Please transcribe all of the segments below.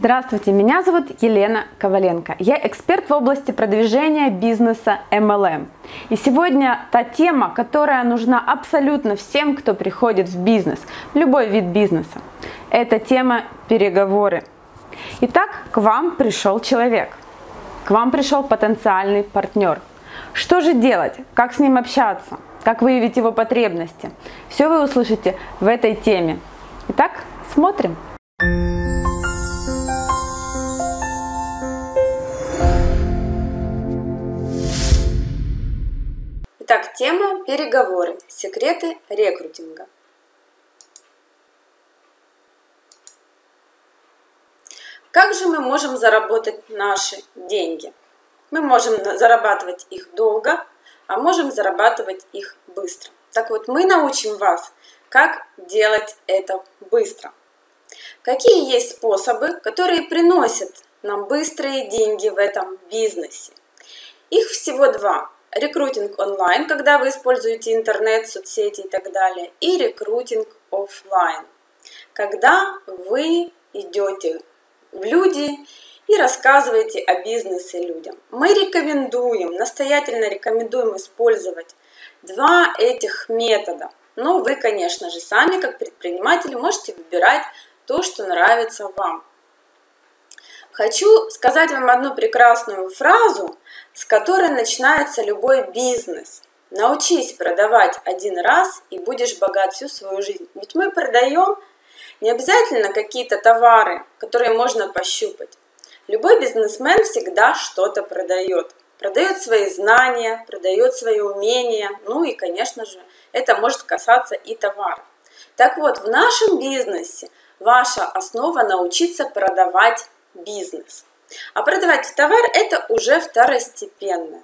Здравствуйте, меня зовут Елена Коваленко. Я эксперт в области продвижения бизнеса MLM. И сегодня та тема, которая нужна абсолютно всем, кто приходит в бизнес, в любой вид бизнеса. Это тема переговоры. Итак, к вам пришел человек, к вам пришел потенциальный партнер. Что же делать? Как с ним общаться? Как выявить его потребности? Все вы услышите в этой теме. Итак, смотрим. Итак, тема переговоры. Секреты рекрутинга. Как же мы можем заработать наши деньги? Мы можем зарабатывать их долго, а можем зарабатывать их быстро. Так вот, мы научим вас, как делать это быстро. Какие есть способы, которые приносят нам быстрые деньги в этом бизнесе? Их всего два. Рекрутинг онлайн, когда вы используете интернет, соцсети и так далее, и рекрутинг офлайн, когда вы идете в люди и рассказываете о бизнесе людям. Мы рекомендуем, настоятельно рекомендуем использовать два этих метода. Но вы, конечно же, сами, как предприниматели, можете выбирать то, что нравится вам. Хочу сказать вам одну прекрасную фразу, с которой начинается любой бизнес. Научись продавать один раз и будешь богат всю свою жизнь. Ведь мы продаем не обязательно какие-то товары, которые можно пощупать. Любой бизнесмен всегда что-то продает. Продает свои знания, продает свои умения, ну и, конечно же, это может касаться и товара. Так вот, в нашем бизнесе ваша основа научиться продавать бизнес. А продавать товар – это уже второстепенное.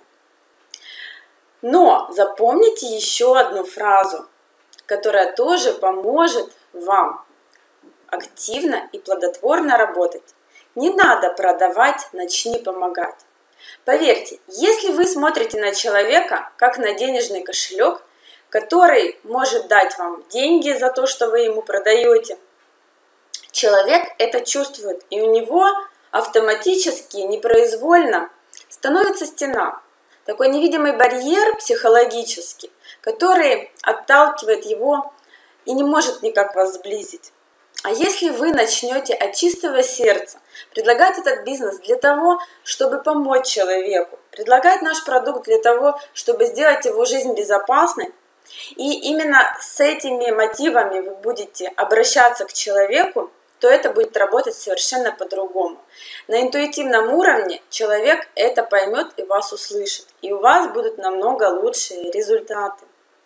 Но запомните еще одну фразу, которая тоже поможет вам активно и плодотворно работать. Не надо продавать, начни помогать. Поверьте, если вы смотрите на человека, как на денежный кошелек, который может дать вам деньги за то, что вы ему продаете, человек это чувствует, и у него автоматически, непроизвольно становится стена. Такой невидимый барьер психологический, который отталкивает его и не может никак вас сблизить. А если вы начнете от чистого сердца предлагать этот бизнес для того, чтобы помочь человеку, предлагать наш продукт для того, чтобы сделать его жизнь безопасной, и именно с этими мотивами вы будете обращаться к человеку, то это будет работать совершенно по-другому. На интуитивном уровне человек это поймет и вас услышит, и у вас будут намного лучшие результаты.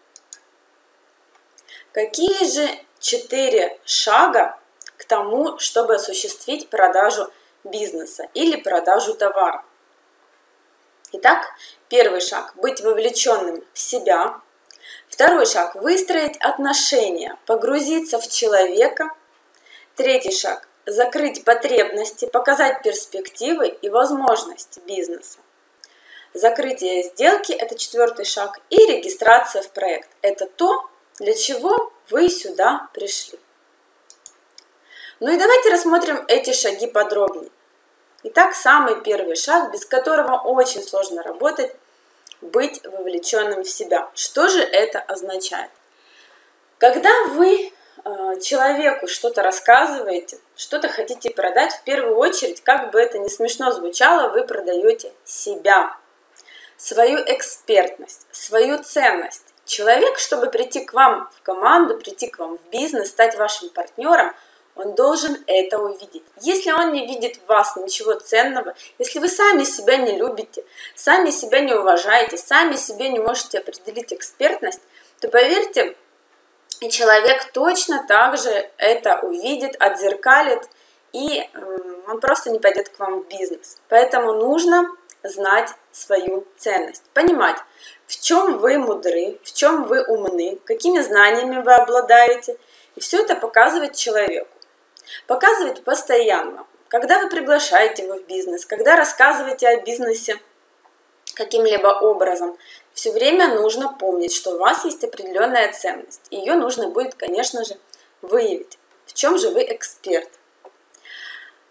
Какие же 4 шага к тому, чтобы осуществить продажу бизнеса или продажу товара? Итак, первый шаг – быть вовлеченным в себя. Второй шаг – выстроить отношения, погрузиться в человека. Третий шаг – закрыть потребности, показать перспективы и возможности бизнеса. Закрытие сделки – это 4-й шаг. И регистрация в проект – это то, для чего вы сюда пришли. Ну и давайте рассмотрим эти шаги подробнее. Итак, самый первый шаг, без которого очень сложно работать – быть вовлеченным в себя. Что же это означает? Когда вы человеку что-то рассказываете, что-то хотите продать, в первую очередь, как бы это ни смешно звучало, вы продаете себя, свою экспертность, свою ценность. Человек, чтобы прийти к вам в команду, прийти к вам в бизнес, стать вашим партнером, он должен это увидеть. Если он не видит в вас ничего ценного, если вы сами себя не любите, сами себя не уважаете, сами себе не можете определить экспертность, то поверьте, и человек точно так же это увидит, отзеркалит, и он просто не пойдет к вам в бизнес. Поэтому нужно знать свою ценность, понимать, в чем вы мудры, в чем вы умны, какими знаниями вы обладаете, и все это показывать человеку. Показывать постоянно, когда вы приглашаете его в бизнес, когда рассказываете о бизнесе каким-либо образом. Все время нужно помнить, что у вас есть определенная ценность. Ее нужно будет, конечно же, выявить. В чем же вы эксперт?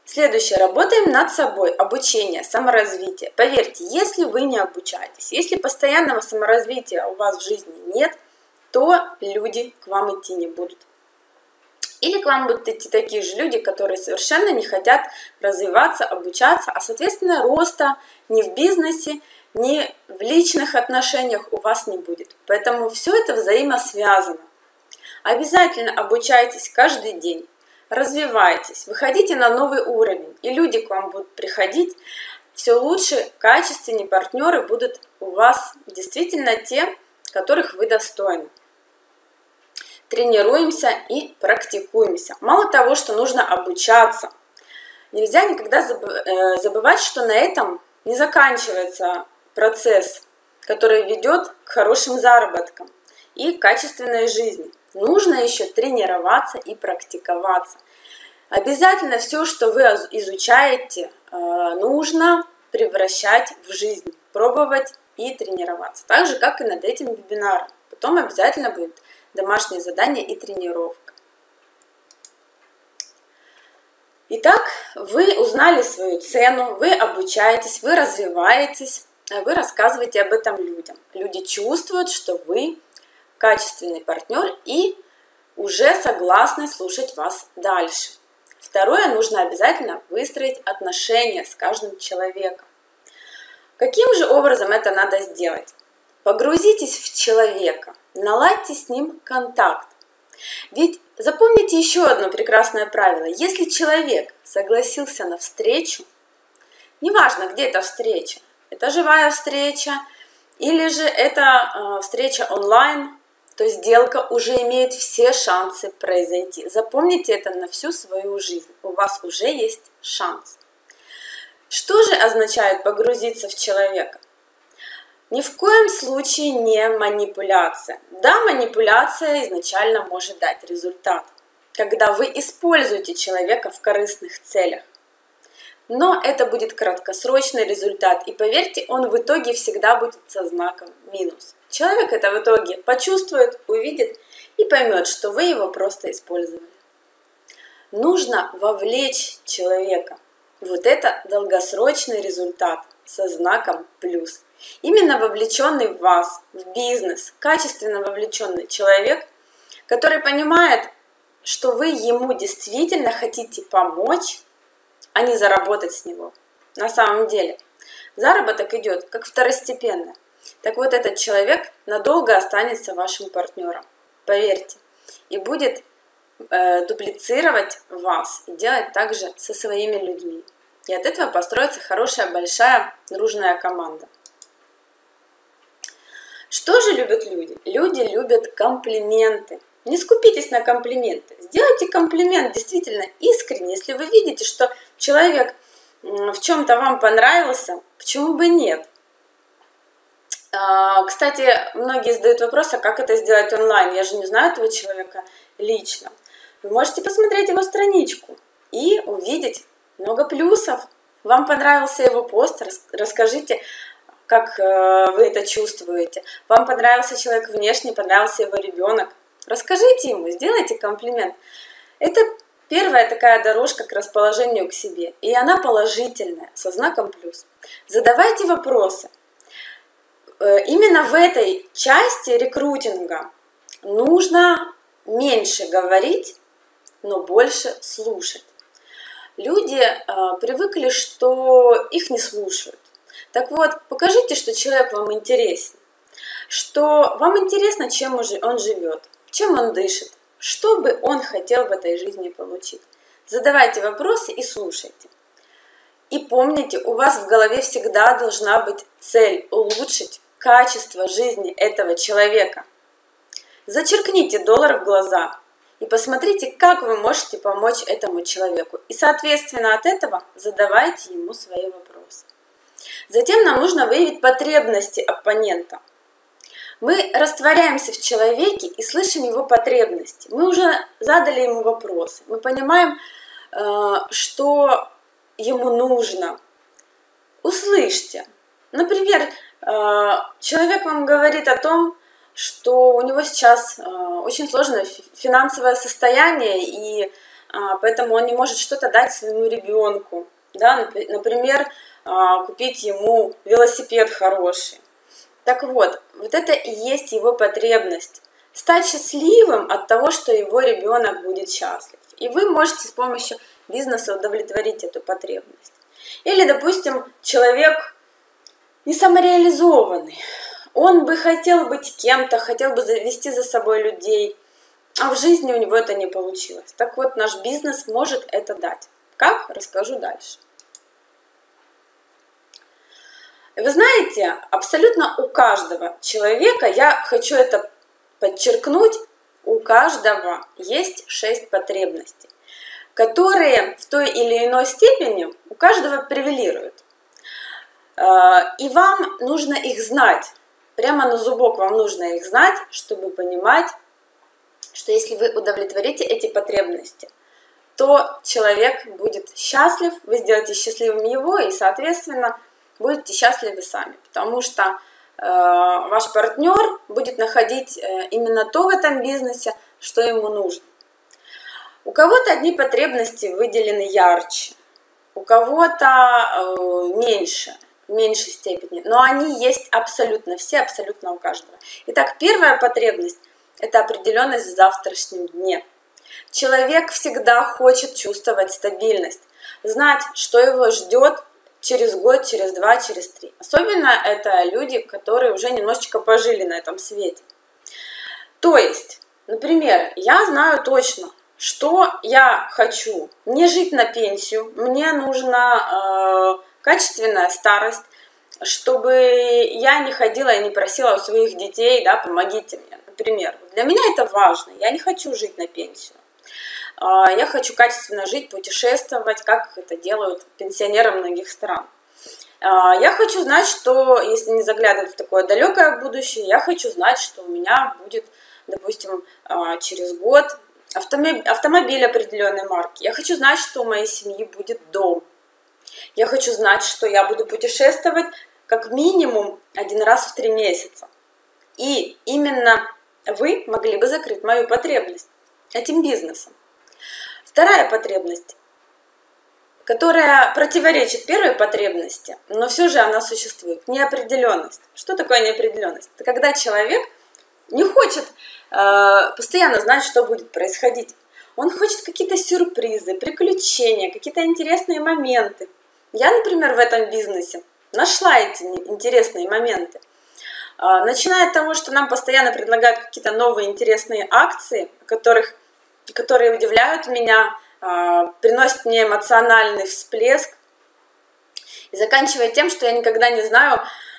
Следующее. Работаем над собой. Обучение, саморазвитие. Поверьте, если вы не обучаетесь, если постоянного саморазвития у вас в жизни нет, то люди к вам идти не будут. Или к вам будут идти такие же люди, которые совершенно не хотят развиваться, обучаться, а соответственно роста ни в бизнесе, ни в личных отношениях у вас не будет. Поэтому все это взаимосвязано. Обязательно обучайтесь каждый день, развивайтесь, выходите на новый уровень, и люди к вам будут приходить, все лучше, качественнее партнеры будут у вас действительно те, которых вы достойны. Тренируемся и практикуемся. Мало того, что нужно обучаться, нельзя никогда забывать, что на этом не заканчивается процесс, который ведет к хорошим заработкам и качественной жизни. Нужно еще тренироваться и практиковаться. Обязательно все, что вы изучаете, нужно превращать в жизнь, пробовать и тренироваться. Так же, как и над этим вебинаром. Потом обязательно будет домашнее задание и тренировка. Итак, вы узнали свою цену, вы обучаетесь, вы развиваетесь, вы рассказываете об этом людям. Люди чувствуют, что вы качественный партнер и уже согласны слушать вас дальше. Второе, нужно обязательно выстроить отношения с каждым человеком. Каким же образом это надо сделать? Погрузитесь в человека, наладьте с ним контакт. Ведь запомните еще одно прекрасное правило. Если человек согласился на встречу, неважно, где эта встреча, это живая встреча или же это встреча онлайн, то сделка уже имеет все шансы произойти. Запомните это на всю свою жизнь. У вас уже есть шанс. Что же означает погрузиться в человека? Ни в коем случае не манипуляция. Да, манипуляция изначально может дать результат, когда вы используете человека в корыстных целях. Но это будет краткосрочный результат, и поверьте, он в итоге всегда будет со знаком минус. Человек это в итоге почувствует, увидит и поймет, что вы его просто использовали. Нужно вовлечь человека. Вот это долгосрочный результат со знаком плюс. Именно вовлеченный в вас, в бизнес, качественно вовлеченный человек, который понимает, что вы ему действительно хотите помочь, а не заработать с него. На самом деле, заработок идет как второстепенно. Так вот, этот человек надолго останется вашим партнером, поверьте, и будет дуплицировать вас и делать так же со своими людьми. И от этого построится хорошая, большая, дружная команда. Что же любят люди? Люди любят комплименты. Не скупитесь на комплименты. Сделайте комплимент действительно искренне. Если вы видите, что человек в чем-то вам понравился, почему бы нет? Кстати, многие задают вопрос, а как это сделать онлайн? Я же не знаю этого человека лично. Вы можете посмотреть его страничку и увидеть много плюсов. Вам понравился его пост, расскажите, как вы это чувствуете. Вам понравился человек внешне, понравился его ребенок. Расскажите ему, сделайте комплимент. Это первая такая дорожка к расположению к себе. И она положительная, со знаком плюс. Задавайте вопросы. Именно в этой части рекрутинга нужно меньше говорить, но больше слушать. Люди привыкли, что их не слушают. Так вот, покажите, что человек вам интересен, что вам интересно, чем он живет, чем он дышит, что бы он хотел в этой жизни получить. Задавайте вопросы и слушайте. И помните, у вас в голове всегда должна быть цель улучшить качество жизни этого человека. Зачеркните доллар в глаза и посмотрите, как вы можете помочь этому человеку. И, соответственно, от этого задавайте ему свои вопросы. Затем нам нужно выявить потребности оппонента. Мы растворяемся в человеке и слышим его потребности. Мы уже задали ему вопросы. Мы понимаем, что ему нужно. Услышьте. Например, человек вам говорит о том, что у него сейчас очень сложное финансовое состояние, и поэтому он не может что-то дать своему ребенку, да, например, купить ему велосипед хороший. Так вот, вот это и есть его потребность. Стать счастливым от того, что его ребенок будет счастлив. И вы можете с помощью бизнеса удовлетворить эту потребность. Или, допустим, человек не самореализованный. Он бы хотел быть кем-то, хотел бы завести за собой людей, а в жизни у него это не получилось. Так вот, наш бизнес может это дать. Как? Расскажу дальше. Вы знаете, абсолютно у каждого человека, я хочу это подчеркнуть, у каждого есть 6 потребностей, которые в той или иной степени у каждого превалируют. И вам нужно их знать, прямо на зубок вам нужно их знать, чтобы понимать, что если вы удовлетворите эти потребности, то человек будет счастлив, вы сделаете счастливым его, и, соответственно, будете счастливы сами, потому что ваш партнер будет находить именно то в этом бизнесе, что ему нужно. У кого-то одни потребности выделены ярче, у кого-то меньше, в меньшей степени, но они есть абсолютно, все абсолютно у каждого. Итак, первая потребность – это определенность в завтрашнем дне. Человек всегда хочет чувствовать стабильность, знать, что его ждет через год, через 2, через 3. Особенно это люди, которые уже немножечко пожили на этом свете. То есть, например, я знаю точно, что я хочу не жить на пенсию, мне нужна качественная старость, чтобы я не ходила и не просила у своих детей, да, помогите мне, например. Для меня это важно, я не хочу жить на пенсию. Я хочу качественно жить, путешествовать, как это делают пенсионеры многих стран. Я хочу знать, что, если не заглядывать в такое далекое будущее, я хочу знать, что у меня будет, допустим, через год автомобиль определенной марки. Я хочу знать, что у моей семьи будет дом. Я хочу знать, что я буду путешествовать как минимум 1 раз в 3 месяца. И именно вы могли бы закрыть мою потребность этим бизнесом. Вторая потребность, которая противоречит первой потребности, но все же она существует. Неопределенность. Что такое неопределенность? Это когда человек не хочет постоянно знать, что будет происходить. Он хочет какие-то сюрпризы, приключения, какие-то интересные моменты. Я, например, в этом бизнесе нашла эти интересные моменты. Начиная от того, что нам постоянно предлагают какие-то новые интересные акции, которые удивляют меня, приносят мне эмоциональный всплеск, и заканчивая тем, что я никогда не знаю,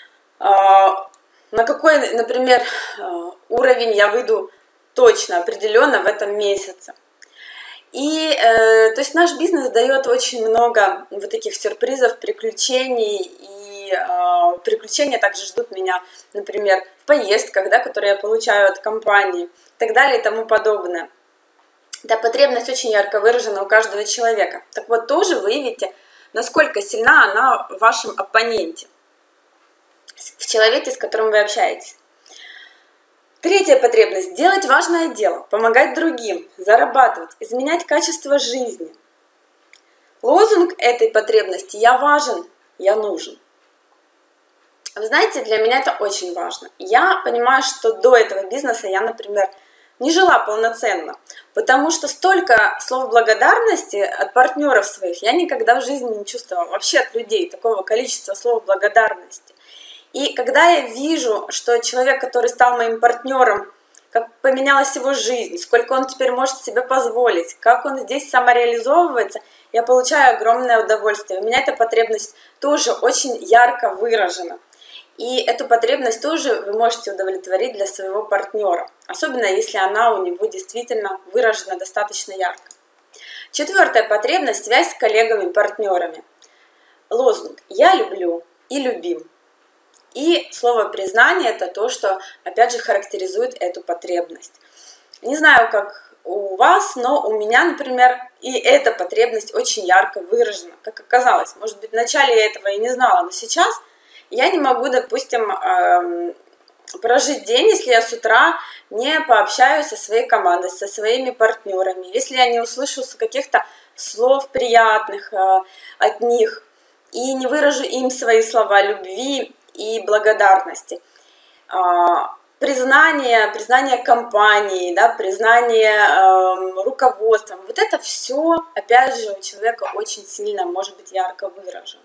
на какой, например, уровень я выйду точно, определенно в этом месяце. И то есть наш бизнес дает очень много вот таких сюрпризов, приключений, и приключения также ждут меня, например, в поездках, да, которые я получаю от компании, и так далее и тому подобное. Эта потребность очень ярко выражена у каждого человека. Так вот, тоже выявите, насколько сильна она в вашем оппоненте, в человеке, с которым вы общаетесь. Третья потребность – делать важное дело, помогать другим, зарабатывать, изменять качество жизни. Лозунг этой потребности «Я важен, я нужен». Вы знаете, для меня это очень важно. Я понимаю, что до этого бизнеса я, например, не жила полноценно, потому что столько слов благодарности от партнеров своих я никогда в жизни не чувствовала, вообще от людей, такого количества слов благодарности. И когда я вижу, что человек, который стал моим партнером, как поменялась его жизнь, сколько он теперь может себе позволить, как он здесь самореализовывается, я получаю огромное удовольствие. У меня эта потребность тоже очень ярко выражена. И эту потребность тоже вы можете удовлетворить для своего партнера, особенно если она у него действительно выражена достаточно ярко. Четвертая потребность – связь с коллегами, партнерами. Лозунг «Я люблю и любим». И слово «признание» – это то, что, опять же, характеризует эту потребность. Не знаю, как у вас, но у меня, например, и эта потребность очень ярко выражена, как оказалось. Может быть, вначале я этого и не знала, но сейчас я не могу, допустим, прожить день, если я с утра не пообщаюсь со своей командой, со своими партнерами, если я не услышу каких-то слов приятных от них и не выражу им свои слова любви и благодарности. Признание компании, да, признание руководством, вот это все, опять же, у человека очень сильно может быть ярко выражено.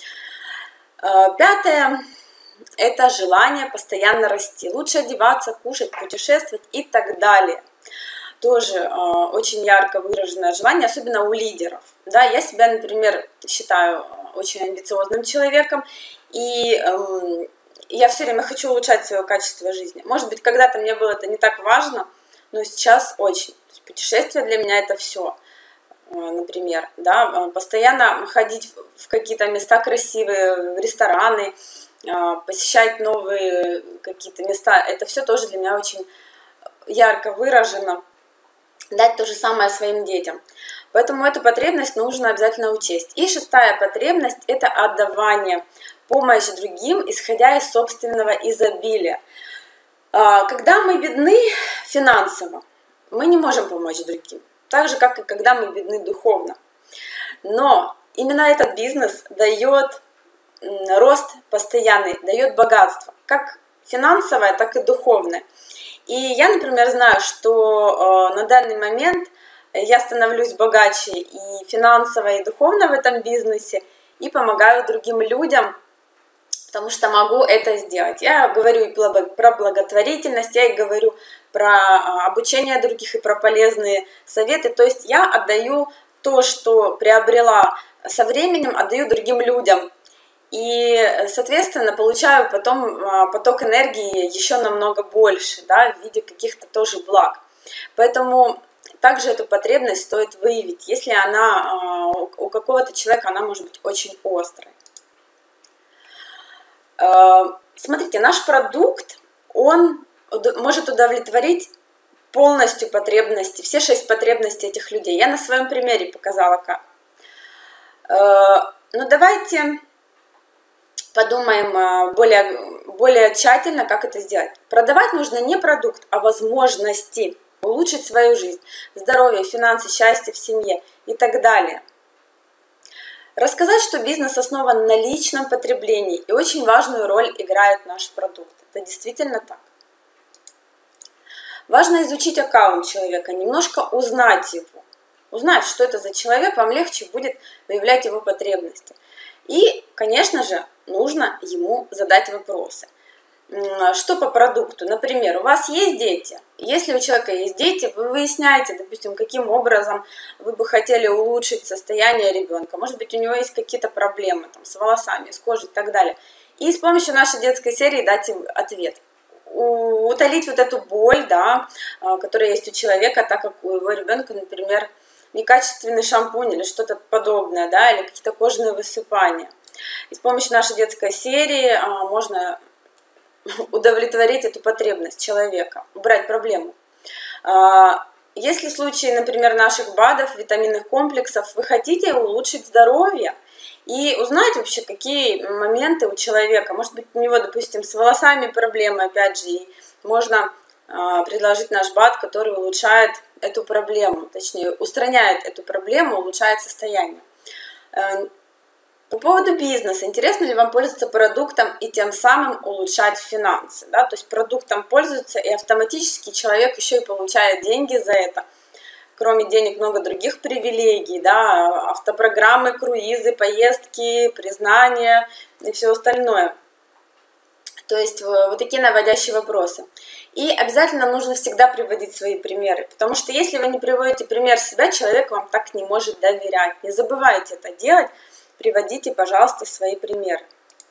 Пятое – это желание постоянно расти, лучше одеваться, кушать, путешествовать и так далее. Тоже очень ярко выраженное желание, особенно у лидеров. Да, я себя, например, считаю очень амбициозным человеком, и я все время хочу улучшать свое качество жизни. Может быть, когда-то мне было это не так важно, но сейчас очень. То есть путешествия для меня это все, например, да, постоянно ходить в какие-то места красивые, в рестораны, посещать новые какие-то места, это все тоже для меня очень ярко выражено. Дать то же самое своим детям. Поэтому эту потребность нужно обязательно учесть. И шестая потребность – это отдавание, помощь другим, исходя из собственного изобилия. Когда мы бедны финансово, мы не можем помочь другим, так же, как и когда мы бедны духовно. Но именно этот бизнес дает рост постоянный, дает богатство, как финансовое, так и духовное. И я, например, знаю, что на данный момент я становлюсь богаче и финансово, и духовно в этом бизнесе, и помогаю другим людям, потому что могу это сделать. Я говорю и про благотворительность, я и говорю про обучение других, и про полезные советы. То есть я отдаю то, что приобрела со временем, отдаю другим людям. И, соответственно, получаю потом поток энергии еще намного больше, да, в виде каких-то тоже благ. Поэтому также эту потребность стоит выявить, если она у какого-то человека, она может быть очень острой. Смотрите, наш продукт, он может удовлетворить полностью потребности, все 6 потребностей этих людей. Я на своем примере показала как. Но давайте подумаем более тщательно, как это сделать. Продавать нужно не продукт, а возможности улучшить свою жизнь, здоровье, финансы, счастье в семье и так далее. Рассказать, что бизнес основан на личном потреблении, и очень важную роль играет наш продукт. Это действительно так. Важно изучить аккаунт человека, немножко узнать его. Узнав, что это за человек, вам легче будет выявлять его потребности. И, конечно же, нужно ему задать вопросы. Что по продукту? Например, у вас есть дети? Если у человека есть дети, вы выясняете, допустим, каким образом вы бы хотели улучшить состояние ребенка. Может быть, у него есть какие-то проблемы там, с волосами, с кожей и так далее. И с помощью нашей детской серии дать им ответ. Утолить вот эту боль, да, которая есть у человека, так как у его ребенка, например, некачественный шампунь или что-то подобное, да, или какие-то кожные высыпания. И с помощью нашей детской серии можно удовлетворить эту потребность человека, убрать проблему. Если в случае, например, наших БАДов, витаминных комплексов, вы хотите улучшить здоровье и узнать вообще, какие моменты у человека, может быть, у него, допустим, с волосами проблемы, опять же, и можно предложить наш БАД, который улучшает эту проблему, точнее, устраняет эту проблему, улучшает состояние. По поводу бизнеса. Интересно ли вам пользоваться продуктом и тем самым улучшать финансы? Да? То есть продуктом пользуются, и автоматически человек еще и получает деньги за это. Кроме денег много других привилегий, да? Автопрограммы, круизы, поездки, признания и все остальное. То есть вот такие наводящие вопросы. И обязательно нужно всегда приводить свои примеры, потому что если вы не приводите пример себя, человек вам так не может доверять. Не забывайте это делать. Приводите, пожалуйста, свои примеры.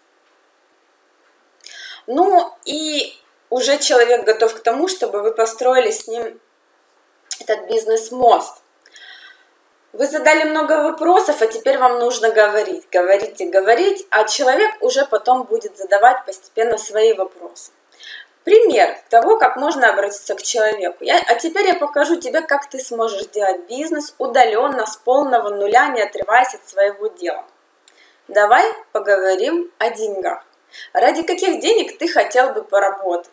Ну и уже человек готов к тому, чтобы вы построили с ним этот бизнес-мост. Вы задали много вопросов, а теперь вам нужно говорить, говорить, а человек уже потом будет задавать постепенно свои вопросы. Пример того, как можно обратиться к человеку. А теперь я покажу тебе, как ты сможешь сделать бизнес удаленно, с полного нуля, не отрываясь от своего дела. Давай поговорим о деньгах. Ради каких денег ты хотел бы поработать?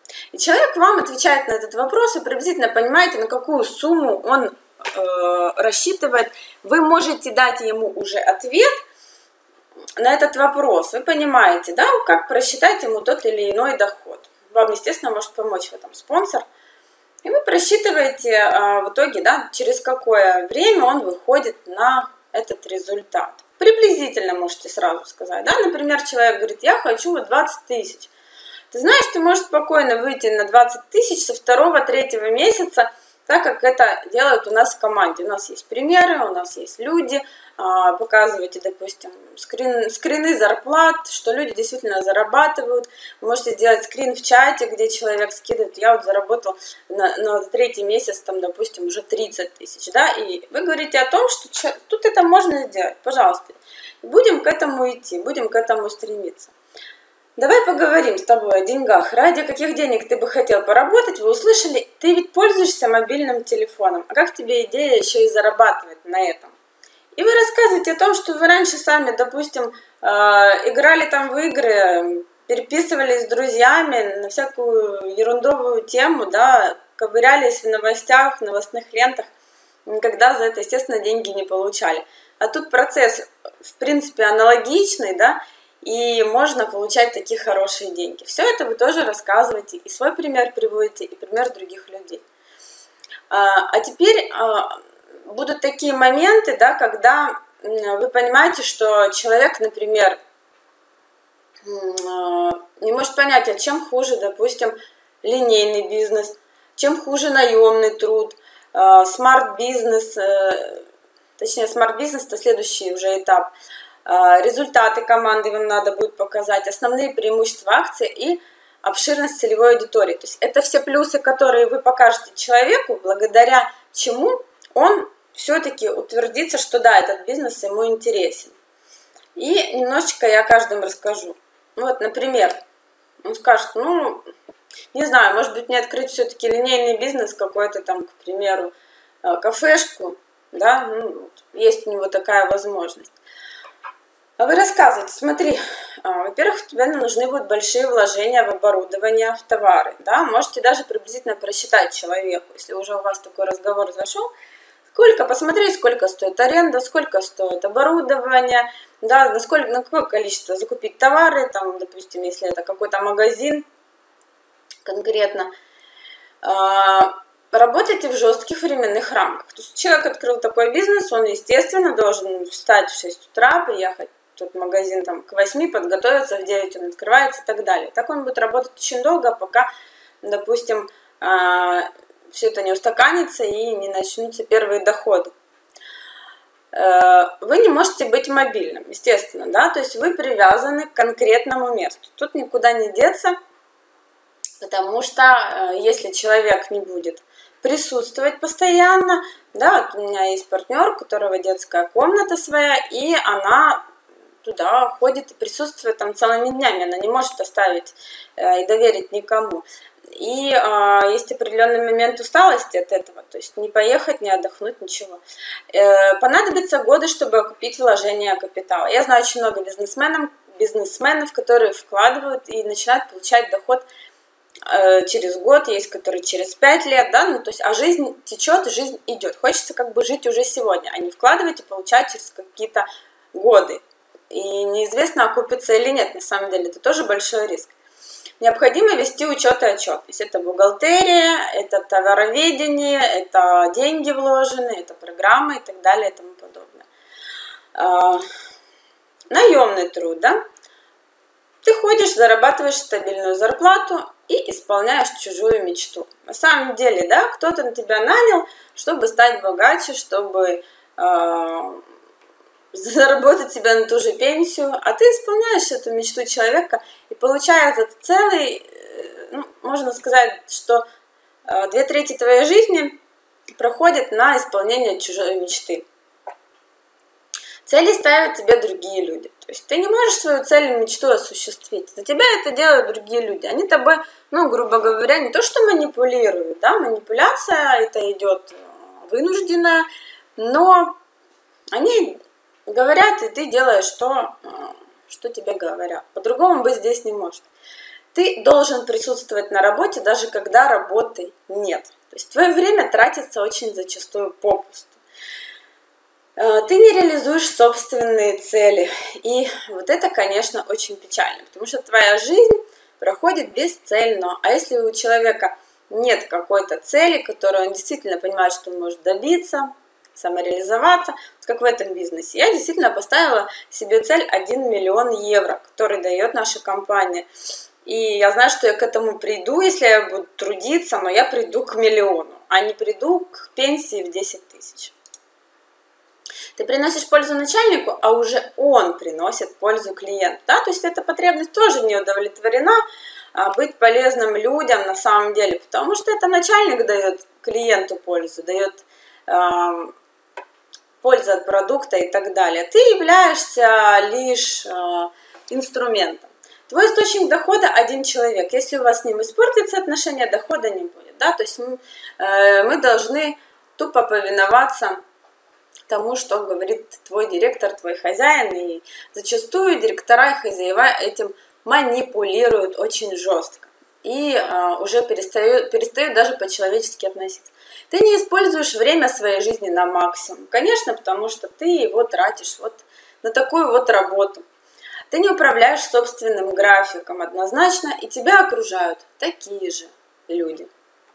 И человек вам отвечает на этот вопрос, и приблизительно понимаете, на какую сумму он рассчитывает. Вы можете дать ему уже ответ на этот вопрос. Вы понимаете, да, как просчитать ему тот или иной доход. Вам, естественно, может помочь в этом спонсор. И вы просчитываете в итоге, да, через какое время он выходит на этот результат. Приблизительно можете сразу сказать, да, например, человек говорит, я хочу 20 тысяч. Ты знаешь, ты можешь спокойно выйти на 20 тысяч со 2-3 месяца, так как это делают у нас в команде. У нас есть примеры, у нас есть люди, показываете, допустим, скрины зарплат, что люди действительно зарабатывают. Вы можете сделать скрин в чате, где человек скидывает, я вот заработал на 3-й месяц, там, допустим, уже 30 тысяч, да, и вы говорите о том, что тут это можно сделать, пожалуйста. Будем к этому идти, будем к этому стремиться. Давай поговорим с тобой о деньгах. Ради каких денег ты бы хотел поработать? Вы услышали, ты ведь пользуешься мобильным телефоном. А как тебе идея еще и зарабатывать на этом? И вы рассказываете о том, что вы раньше сами, допустим, играли там в игры, переписывались с друзьями на всякую ерундовую тему, да, ковырялись в новостях, в новостных лентах, никогда за это, естественно, деньги не получали. А тут процесс, в принципе, аналогичный, да, и можно получать такие хорошие деньги. Все это вы тоже рассказываете, и свой пример приводите, и пример других людей. А теперь будут такие моменты, да, когда вы понимаете, что человек, например, не может понять, а чем хуже, допустим, линейный бизнес, чем хуже наемный труд, смарт-бизнес, точнее, смарт-бизнес – это следующий уже этап. Результаты команды вам надо будет показать, основные преимущества акции и обширность целевой аудитории. То есть это все плюсы, которые вы покажете человеку, благодаря чему он все-таки утвердится, что да, этот бизнес ему интересен. И немножечко я каждому расскажу. Вот, например, он скажет, ну, не знаю, может быть, мне открыть все-таки линейный бизнес какой-то там, к примеру, кафешку, да, ну, есть у него такая возможность. А вы рассказываете, смотри, во-первых, тебе нужны будут большие вложения в оборудование, в товары, да, можете даже приблизительно просчитать человеку, если уже у вас такой разговор зашел, посмотреть, сколько стоит аренда, сколько стоит оборудование, да, на какое количество закупить товары, там, допустим, если это какой-то магазин конкретно, работайте в жестких временных рамках. То есть человек открыл такой бизнес, он, естественно, должен встать в 6 утра, приехать в магазин там, к 8, подготовиться, в 9 он открывается и так далее. Так он будет работать очень долго, пока, допустим, все это не устаканится и не начнутся первые доходы. Вы не можете быть мобильным, естественно, да, то есть вы привязаны к конкретному месту. Тут никуда не деться, потому что если человек не будет присутствовать постоянно, да, вот у меня есть партнер, у которого детская комната своя, и она туда ходит и присутствует там целыми днями, она не может оставить и доверить никому. И есть определенный момент усталости от этого, то есть не поехать, не отдохнуть, ничего. Понадобится годы, чтобы окупить вложение капитала. Я знаю очень много бизнесменов, которые вкладывают и начинают получать доход через год, есть которые через 5 лет, да, ну то есть, а жизнь течет, жизнь идет. Хочется как бы жить уже сегодня, а не вкладывать и получать через какие-то годы. И неизвестно, окупится или нет, на самом деле, это тоже большой риск. Необходимо вести учет и отчетность. Это бухгалтерия, это товароведение, это деньги вложены, это программы и так далее и тому подобное. Наемный труд, да? Ты ходишь, зарабатываешь стабильную зарплату и исполняешь чужую мечту. На самом деле, да, кто-то на тебя нанял, чтобы стать богаче, чтобы заработать себе на ту же пенсию, а ты исполняешь эту мечту человека и получается целый, ну, можно сказать, что 2/3 твоей жизни проходит на исполнение чужой мечты. Цели ставят тебе другие люди. То есть ты не можешь свою цель и мечту осуществить. За тебя это делают другие люди. Они тобой, ну, грубо говоря, не то что манипулируют, да, манипуляция это идет вынужденная, но они говорят, и ты делаешь то, что тебе говорят. По-другому быть здесь не может. ты должен присутствовать на работе, даже когда работы нет. То есть твое время тратится очень зачастую попусту. Ты не реализуешь собственные цели. И вот это, конечно, очень печально, потому что твоя жизнь проходит бесцельно. А если у человека нет какой-то цели, которую он действительно понимает, что он может добиться, самореализоваться, как в этом бизнесе. Я действительно поставила себе цель 1 миллион евро, который дает наша компания. И я знаю, что я к этому приду, если я буду трудиться, но я приду к миллиону, а не приду к пенсии в 10 тысяч. Ты приносишь пользу начальнику, а уже он приносит пользу клиенту. Да? То есть эта потребность тоже не удовлетворена, быть полезным людям на самом деле, потому что это начальник дает клиенту пользу, дает пользу от продукта и так далее. Ты являешься лишь инструментом. Твой источник дохода один человек. Если у вас с ним испортятся отношения, дохода не будет. Да? То есть мы должны тупо повиноваться тому, что говорит твой директор, твой хозяин. И зачастую директора и хозяева этим манипулируют очень жестко. И уже перестают даже по-человечески относиться. Ты не используешь время своей жизни на максимум. Конечно, потому что ты его тратишь вот на такую вот работу. Ты не управляешь собственным графиком однозначно, и тебя окружают такие же люди.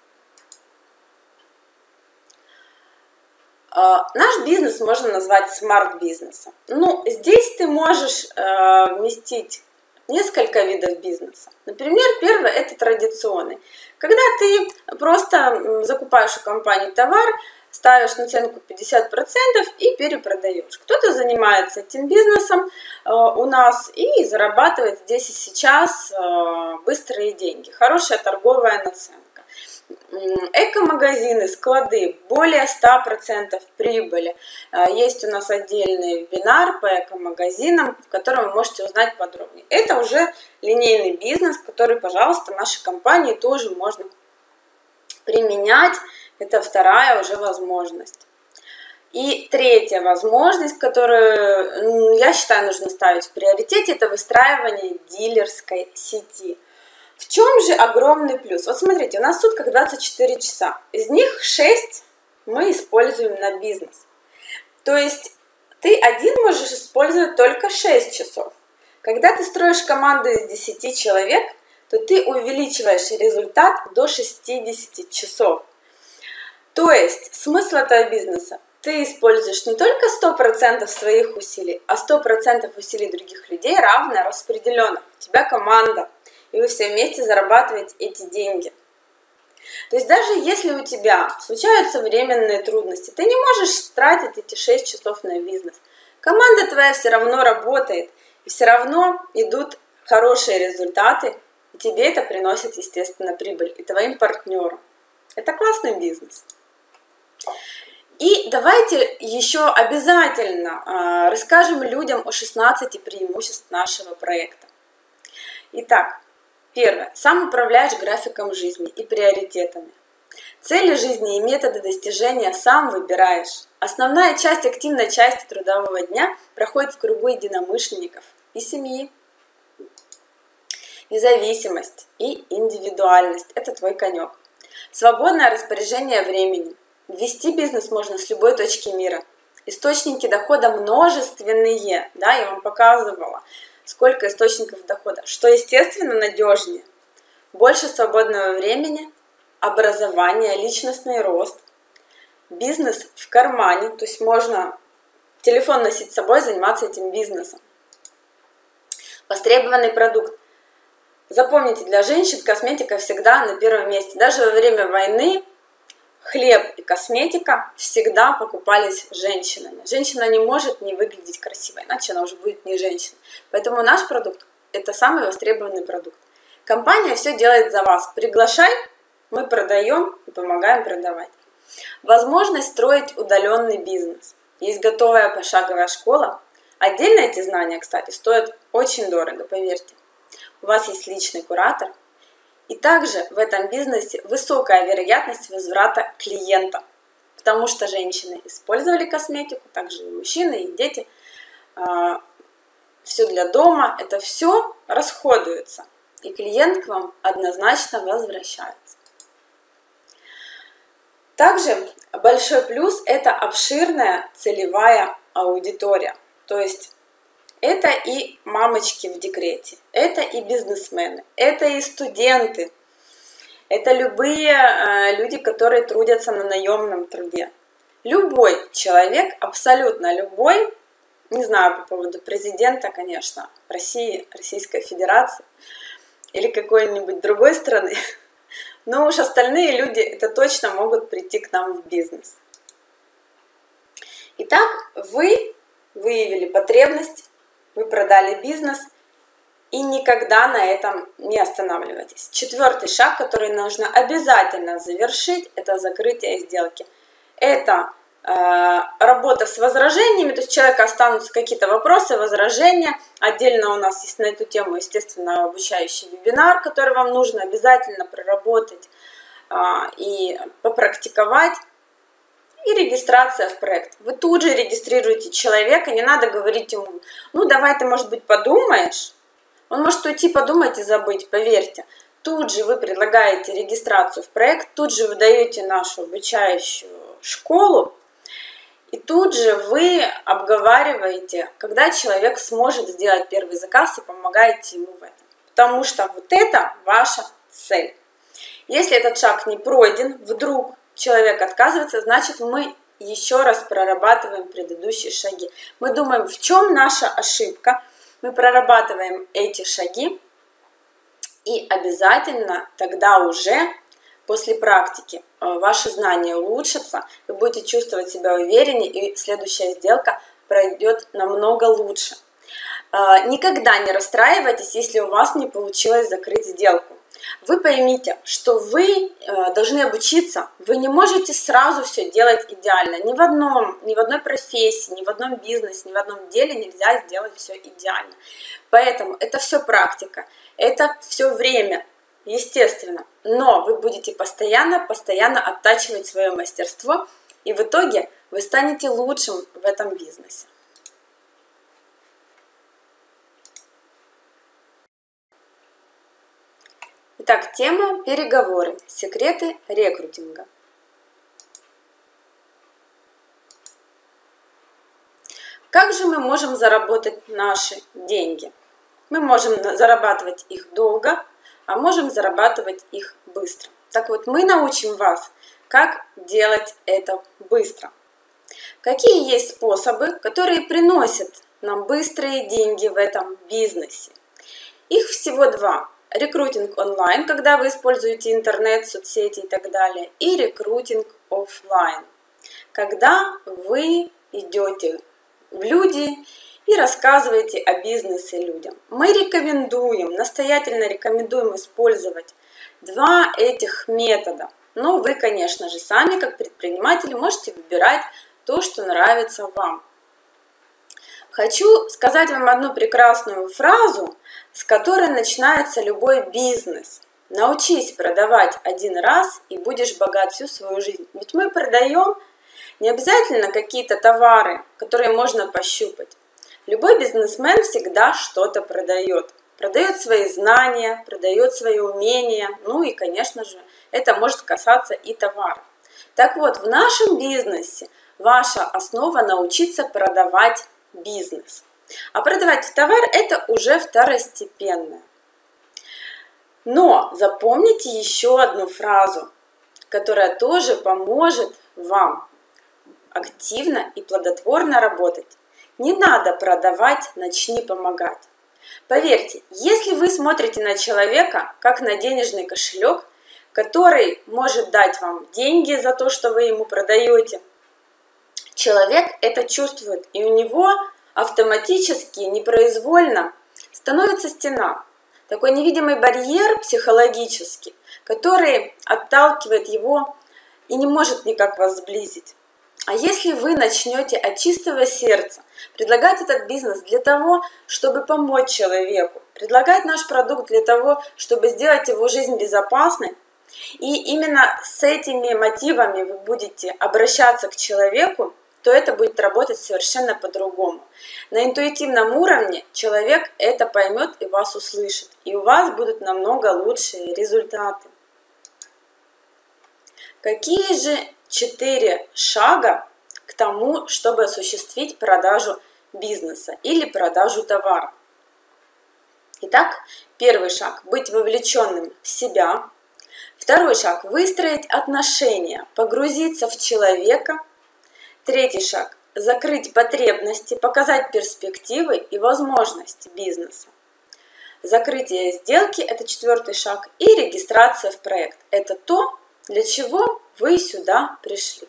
Наш бизнес можно назвать смарт-бизнесом. Ну, здесь ты можешь вместить несколько видов бизнеса. Например, первый – это традиционный. Когда ты просто закупаешь у компании товар, ставишь наценку 50% и перепродаешь. Кто-то занимается этим бизнесом у нас и зарабатывает здесь и сейчас быстрые деньги. Хорошая торговая наценка. Эко-магазины, склады, более 100% прибыли. Есть у нас отдельный вебинар по эко-магазинам, в котором вы можете узнать подробнее. Это уже линейный бизнес, который, пожалуйста, нашей компании тоже можно применять. Это вторая уже возможность. И третья возможность, которую, я считаю, нужно ставить в приоритете, это выстраивание дилерской сети. В чем же огромный плюс? Вот смотрите, у нас в сутках 24 часа. Из них 6 мы используем на бизнес. То есть ты один можешь использовать только 6 часов. Когда ты строишь команду из 10 человек, то ты увеличиваешь результат до 60 часов. То есть смысл этого бизнеса. Ты используешь не только 100% своих усилий, а 100% усилий других людей равно распределенных. У тебя команда. И вы все вместе зарабатываете эти деньги. То есть даже если у тебя случаются временные трудности, ты не можешь тратить эти 6 часов на бизнес. Команда твоя все равно работает, и все равно идут хорошие результаты, и тебе это приносит, естественно, прибыль, и твоим партнерам. Это классный бизнес. И давайте еще обязательно расскажем людям о 16 преимуществах нашего проекта. Итак, первое. Сам управляешь графиком жизни и приоритетами. Цели жизни и методы достижения сам выбираешь. Основная часть, активная часть трудового дня проходит в кругу единомышленников и семьи. Независимость и индивидуальность – это твой конек. Свободное распоряжение временем. Вести бизнес можно с любой точки мира. Источники дохода множественные. Да, я вам показывала, сколько источников дохода. Что, естественно, надежнее. Больше свободного времени, образование, личностный рост. Бизнес в кармане, то есть можно телефон носить с собой, заниматься этим бизнесом. Востребованный продукт. Запомните, для женщин косметика всегда на первом месте. Даже во время войны хлеб и косметика всегда покупались женщинами. Женщина не может не выглядеть красиво, иначе она уже будет не женщиной. Поэтому наш продукт – это самый востребованный продукт. Компания все делает за вас. Приглашай, мы продаем и помогаем продавать. Возможность строить удаленный бизнес. Есть готовая пошаговая школа. Отдельно эти знания, кстати, стоят очень дорого, поверьте. У вас есть личный куратор. И также в этом бизнесе высокая вероятность возврата клиента, потому что женщины использовали косметику, также и мужчины, и дети. Все для дома, это все расходуется. и клиент к вам однозначно возвращается. Также большой плюс – это обширная целевая аудитория. То есть это и мамочки в декрете, это и бизнесмены, это и студенты, это любые люди, которые трудятся на наемном труде. Любой человек, абсолютно любой, не знаю по поводу президента, конечно, России, Российской Федерации или какой-нибудь другой страны, но уж остальные люди это точно могут прийти к нам в бизнес. Итак, вы выявили потребность, вы продали бизнес и никогда на этом не останавливайтесь. Четвертый шаг, который нужно обязательно завершить, это закрытие сделки. Это работа с возражениями, то есть у человека останутся какие-то вопросы, возражения. Отдельно у нас есть на эту тему, естественно, обучающий вебинар, который вам нужно обязательно проработать и попрактиковать. И регистрация в проект. Вы тут же регистрируете человека, не надо говорить ему, ну давай ты, может быть, подумаешь. Он может уйти подумать и забыть, поверьте. Тут же вы предлагаете регистрацию в проект, тут же вы даете нашу обучающую школу, и тут же вы обговариваете, когда человек сможет сделать первый заказ и помогаете ему в этом. Потому что вот это ваша цель. Если этот шаг не пройден, вдруг человек отказывается, значит мы еще раз прорабатываем предыдущие шаги. Мы думаем, в чем наша ошибка, мы прорабатываем эти шаги, и обязательно тогда уже после практики ваши знания улучшатся, вы будете чувствовать себя увереннее, и следующая сделка пройдет намного лучше. Никогда не расстраивайтесь, если у вас не получилось закрыть сделку. Вы поймите, что вы должны обучиться, вы не можете сразу все делать идеально. Ни в одной профессии, ни в одном бизнесе, ни в одном деле нельзя сделать все идеально. Поэтому это все практика, это все время, естественно. Но вы будете постоянно оттачивать свое мастерство, и в итоге вы станете лучшим в этом бизнесе. Итак, тема переговоры. Секреты рекрутинга. Как же мы можем заработать наши деньги? Мы можем зарабатывать их долго, а можем зарабатывать их быстро. Так вот, мы научим вас, как делать это быстро. Какие есть способы, которые приносят нам быстрые деньги в этом бизнесе? Их всего два. Рекрутинг онлайн, когда вы используете интернет, соцсети и так далее, и рекрутинг офлайн, когда вы идете в люди и рассказываете о бизнесе людям. Мы рекомендуем, настоятельно рекомендуем использовать два этих метода. Но вы, конечно же, сами, как предприниматели, можете выбирать то, что нравится вам. Хочу сказать вам одну прекрасную фразу, с которой начинается любой бизнес. Научись продавать один раз, и будешь богат всю свою жизнь. Ведь мы продаем не обязательно какие-то товары, которые можно пощупать. Любой бизнесмен всегда что-то продает. Продает свои знания, продает свои умения, ну и, конечно же, это может касаться и товара. Так вот, в нашем бизнесе ваша основа научиться продавать бизнес. А продавать товар это уже второстепенное. Но запомните еще одну фразу, которая тоже поможет вам активно и плодотворно работать. Не надо продавать, начни помогать. Поверьте, если вы смотрите на человека как на денежный кошелек, который может дать вам деньги за то, что вы ему продаете, человек это чувствует, и у него автоматически, непроизвольно становится стена. Такой невидимый барьер психологический, который отталкивает его и не может никак вас сблизить. А если вы начнете от чистого сердца предлагать этот бизнес для того, чтобы помочь человеку, предлагать наш продукт для того, чтобы сделать его жизнь безопасной, и именно с этими мотивами вы будете обращаться к человеку, то это будет работать совершенно по-другому. На интуитивном уровне человек это поймет и вас услышит, и у вас будут намного лучшие результаты. Какие же 4 шага к тому, чтобы осуществить продажу бизнеса или продажу товара? Итак, первый шаг – быть вовлеченным в себя. Второй шаг – выстроить отношения, погрузиться в человека. Третий шаг – закрыть потребности, показать перспективы и возможности бизнеса. Закрытие сделки – это 4-й шаг. И регистрация в проект – это то, для чего вы сюда пришли.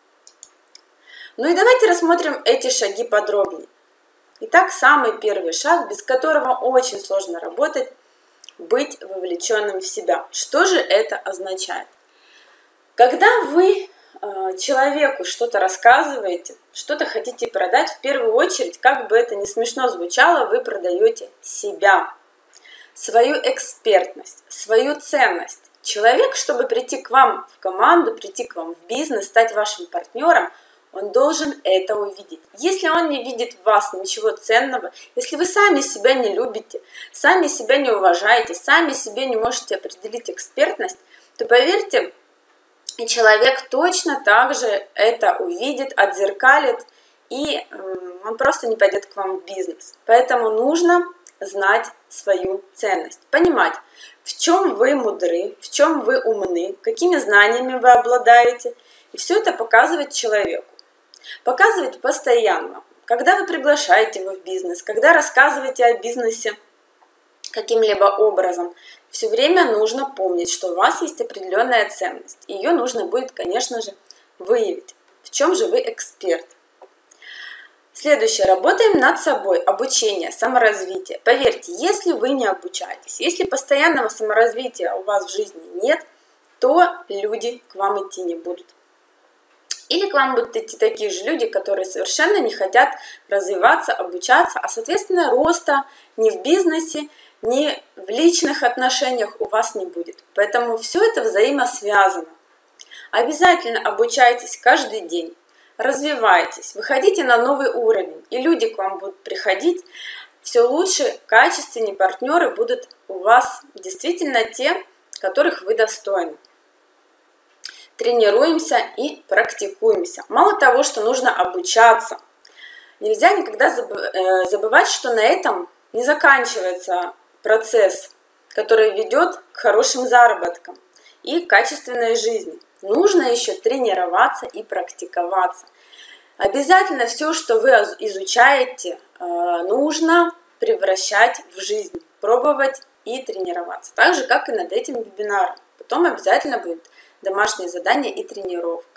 Ну и давайте рассмотрим эти шаги подробнее. Итак, самый первый шаг, без которого очень сложно работать, быть вовлеченным в себя. Что же это означает? Когда вы человеку что-то рассказываете, что-то хотите продать, в первую очередь, как бы это ни смешно звучало, вы продаете себя, свою экспертность, свою ценность. Человек, чтобы прийти к вам в команду, прийти к вам в бизнес, стать вашим партнером, он должен это увидеть. Если он не видит в вас ничего ценного, если вы сами себя не любите, сами себя не уважаете, сами себе не можете определить экспертность, то поверьте, человек точно так же это увидит, отзеркалит, и он просто не пойдет к вам в бизнес. Поэтому нужно знать свою ценность, понимать, в чем вы мудры, в чем вы умны, какими знаниями вы обладаете, и все это показывать человеку. Показывать постоянно, когда вы приглашаете его в бизнес, когда рассказываете о бизнесе каким-либо образом, все время нужно помнить, что у вас есть определенная ценность. Ее нужно будет, конечно же, выявить. В чем же вы эксперт? Следующее. Работаем над собой. Обучение, саморазвитие. Поверьте, если вы не обучаетесь, если постоянного саморазвития у вас в жизни нет, то люди к вам идти не будут. Или к вам будут идти такие же люди, которые совершенно не хотят развиваться, обучаться, а, соответственно, роста ни в бизнесе, ни в личных отношениях у вас не будет. Поэтому все это взаимосвязано. Обязательно обучайтесь каждый день, развивайтесь, выходите на новый уровень, и люди к вам будут приходить. Все лучше, качественнее партнеры будут у вас действительно те, которых вы достойны. Тренируемся и практикуемся. Мало того, что нужно обучаться, нельзя никогда забывать, что на этом не заканчивается процесс, который ведет к хорошим заработкам и качественной жизни. Нужно еще тренироваться и практиковаться. Обязательно все, что вы изучаете, нужно превращать в жизнь, пробовать и тренироваться. Так же, как и над этим вебинаром. Потом обязательно будет домашнее задание и тренировка.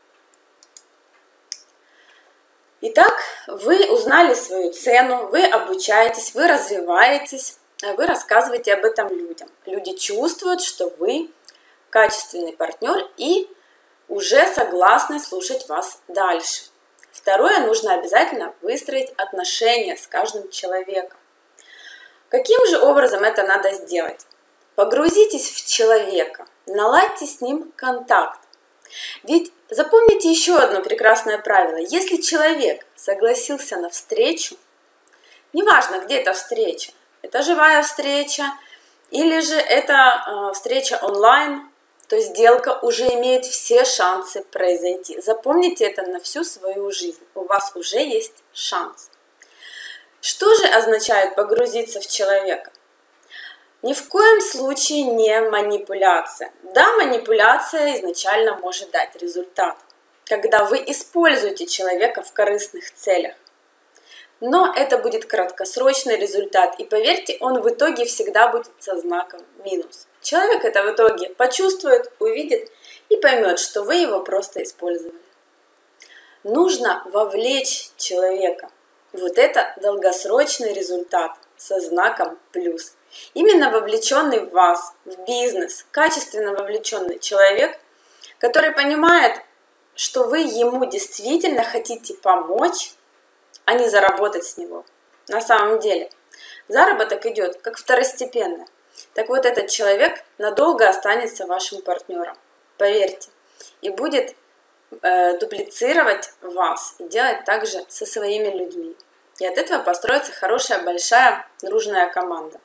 Итак, вы узнали свою цену, вы обучаетесь, вы развиваетесь, вы рассказываете об этом людям. Люди чувствуют, что вы качественный партнер и уже согласны слушать вас дальше. Второе, нужно обязательно выстроить отношения с каждым человеком. Каким же образом это надо сделать? Погрузитесь в человека, наладьте с ним контакт. Ведь запомните еще одно прекрасное правило. Если человек согласился на встречу, неважно, где эта встреча, это живая встреча или же это встреча онлайн, то сделка уже имеет все шансы произойти. Запомните это на всю свою жизнь. У вас уже есть шанс. Что же означает погрузиться в человека? Ни в коем случае не манипуляция. Да, манипуляция изначально может дать результат, когда вы используете человека в корыстных целях. Но это будет краткосрочный результат, и поверьте, он в итоге всегда будет со знаком минус. Человек это в итоге почувствует, увидит и поймет, что вы его просто использовали. Нужно вовлечь человека. Вот это долгосрочный результат со знаком плюс. Именно вовлеченный в вас, в бизнес, качественно вовлеченный человек, который понимает, что вы ему действительно хотите помочь, а не заработать с него. На самом деле, заработок идет как второстепенно. Так вот, этот человек надолго останется вашим партнером, поверьте, и будет дуплицировать вас и делать так же со своими людьми. И от этого построится хорошая, большая, дружная команда.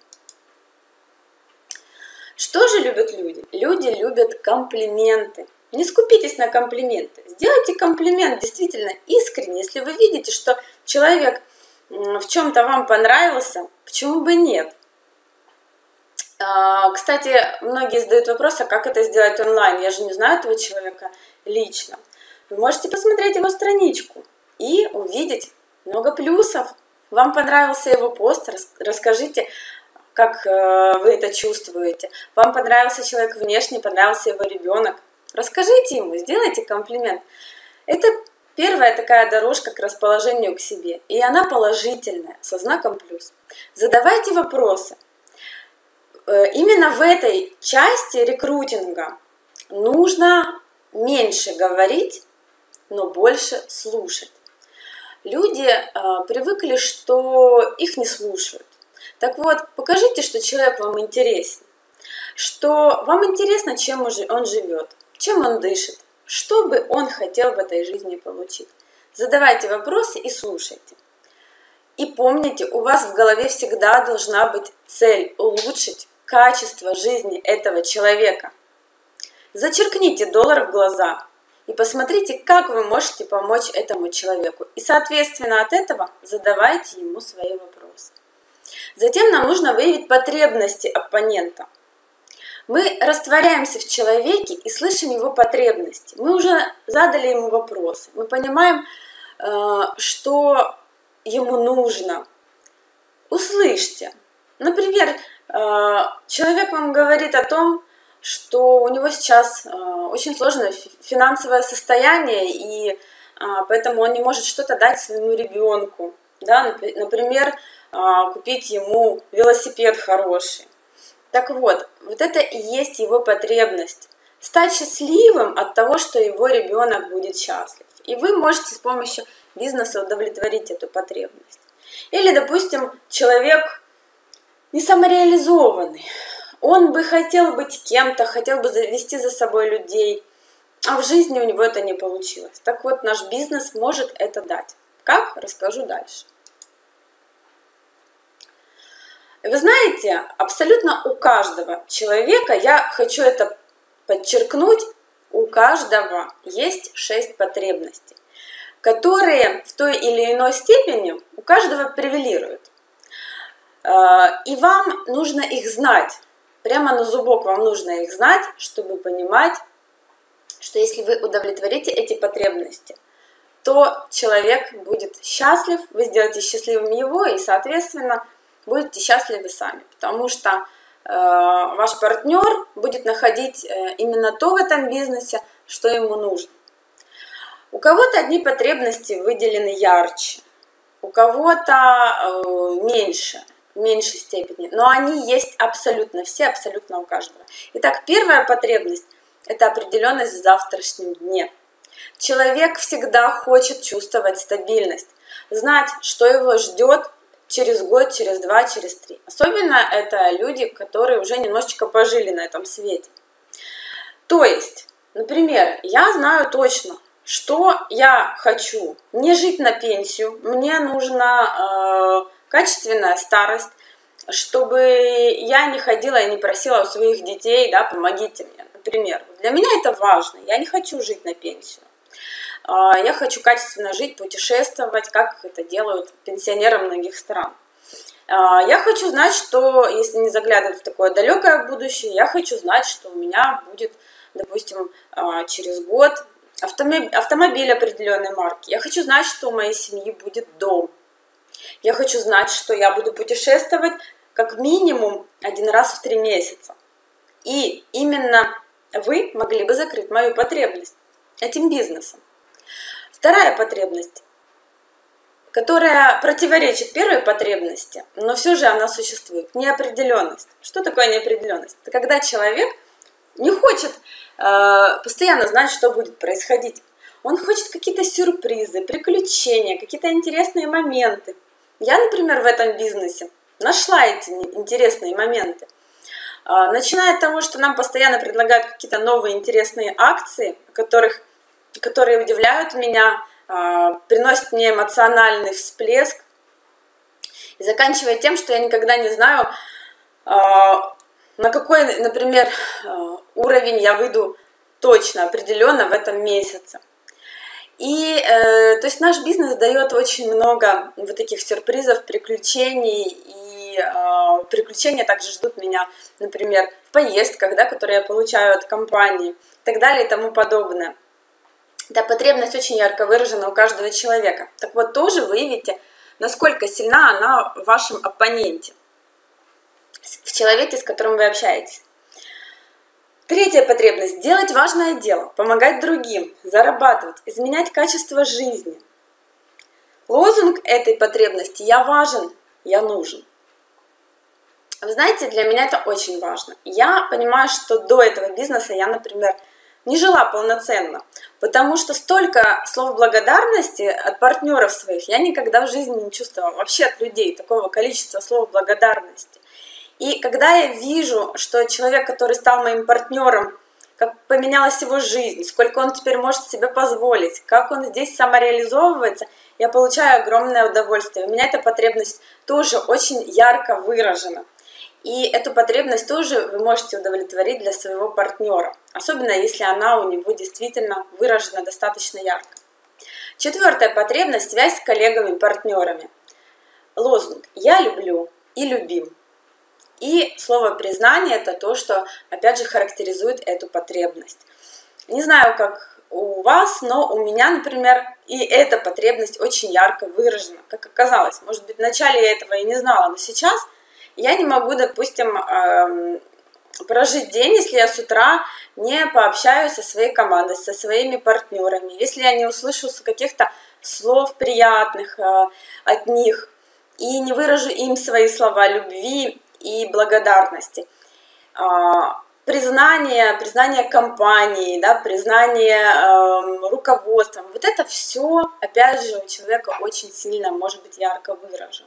Что же любят люди? Люди любят комплименты. Не скупитесь на комплименты. Сделайте комплимент действительно искренне. Если вы видите, что человек в чем-то вам понравился, почему бы нет? Кстати, многие задают вопрос, а как это сделать онлайн? Я же не знаю этого человека лично. Вы можете посмотреть его страничку и увидеть много плюсов. Вам понравился его пост, расскажите, как вы это чувствуете. Вам понравился человек внешне, понравился его ребенок. Расскажите ему, сделайте комплимент. Это первая такая дорожка к расположению к себе. И она положительная, со знаком плюс. Задавайте вопросы. Именно в этой части рекрутинга нужно меньше говорить, но больше слушать. Люди привыкли, что их не слушают. Так вот, покажите, что человек вам интересен, что вам интересно, чем он живет, чем он дышит, что бы он хотел в этой жизни получить. Задавайте вопросы и слушайте. И помните, у вас в голове всегда должна быть цель улучшить качество жизни этого человека. Зачеркните доллар в глаза и посмотрите, как вы можете помочь этому человеку. И, соответственно, от этого задавайте ему свои вопросы. Затем нам нужно выявить потребности оппонента. Мы растворяемся в человеке и слышим его потребности. Мы уже задали ему вопросы. Мы понимаем, что ему нужно. Услышьте. Например, человек вам говорит о том, что у него сейчас очень сложное финансовое состояние, и поэтому он не может что-то дать своему ребенку. Да? Например, купить ему велосипед хороший. Так вот, вот это и есть его потребность. Стать счастливым от того, что его ребенок будет счастлив. И вы можете с помощью бизнеса удовлетворить эту потребность. Или, допустим, человек не самореализованный. Он бы хотел быть кем-то, хотел бы завести за собой людей, а в жизни у него это не получилось. Так вот, наш бизнес может это дать. Как? Расскажу дальше. Вы знаете, абсолютно у каждого человека, я хочу это подчеркнуть, у каждого есть 6 потребностей, которые в той или иной степени у каждого превалируют. И вам нужно их знать. Прямо на зубок вам нужно их знать, чтобы понимать, что если вы удовлетворите эти потребности, то человек будет счастлив, вы сделаете счастливым его, и, соответственно, будете счастливы сами, потому что ваш партнер будет находить именно то в этом бизнесе, что ему нужно. У кого-то одни потребности выделены ярче, у кого-то меньше, в меньшей степени, но они есть абсолютно, все абсолютно у каждого. Итак, первая потребность – это определенность в завтрашнем дне. Человек всегда хочет чувствовать стабильность, знать, что его ждет через год, через 2, через 3. Особенно это люди, которые уже немножечко пожили на этом свете. То есть, например, я знаю точно, что я хочу не жить на пенсию, мне нужна качественная старость, чтобы я не ходила и не просила у своих детей, да, помогите мне, например. Для меня это важно, я не хочу жить на пенсию. Я хочу качественно жить, путешествовать, как это делают пенсионеры многих стран. Я хочу знать, что, если не заглядывать в такое далекое будущее, я хочу знать, что у меня будет, допустим, через год автомобиль определенной марки. Я хочу знать, что у моей семьи будет дом. Я хочу знать, что я буду путешествовать как минимум 1 раз в 3 месяца. И именно вы могли бы закрыть мою потребность этим бизнесом. Вторая потребность, которая противоречит первой потребности, но все же она существует. Неопределенность. Что такое неопределенность? Это когда человек не хочет постоянно знать, что будет происходить. Он хочет какие-то сюрпризы, приключения, какие-то интересные моменты. Я, например, в этом бизнесе нашла эти интересные моменты. Начиная от того, что нам постоянно предлагают какие-то новые интересные акции, о которых которые удивляют меня, приносят мне эмоциональный всплеск. И заканчивая тем, что я никогда не знаю, на какой, например, уровень я выйду точно, определенно в этом месяце. И то есть наш бизнес дает очень много вот таких сюрпризов, приключений, и приключения также ждут меня, например, в поездках, да, которые я получаю от компании, и так далее и тому подобное. Эта потребность очень ярко выражена у каждого человека. Так вот, тоже выявите, насколько сильна она в вашем оппоненте, в человеке, с которым вы общаетесь. Третья потребность – делать важное дело, помогать другим, зарабатывать, изменять качество жизни. Лозунг этой потребности «Я важен, я нужен». Вы знаете, для меня это очень важно. Я понимаю, что до этого бизнеса я, например, не жила полноценно, потому что столько слов благодарности от партнеров своих я никогда в жизни не чувствовала, вообще от людей, такого количества слов благодарности. И когда я вижу, что человек, который стал моим партнером, как поменялась его жизнь, сколько он теперь может себе позволить, как он здесь самореализовывается, я получаю огромное удовольствие. У меня эта потребность тоже очень ярко выражена. И эту потребность тоже вы можете удовлетворить для своего партнера, особенно если она у него действительно выражена достаточно ярко. Четвертая потребность – связь с коллегами, партнерами. Лозунг «Я люблю и любим». И слово «признание» – это то, что, опять же, характеризует эту потребность. Не знаю, как у вас, но у меня, например, и эта потребность очень ярко выражена, как оказалось. Может быть, вначале я этого и не знала, но сейчас я не могу, допустим, прожить день, если я с утра не пообщаюсь со своей командой, со своими партнерами, если я не услышу каких-то слов приятных от них и не выражу им свои слова любви и благодарности. Признание компании, да, признание руководством. Вот это все, опять же, у человека очень сильно может быть ярко выражено.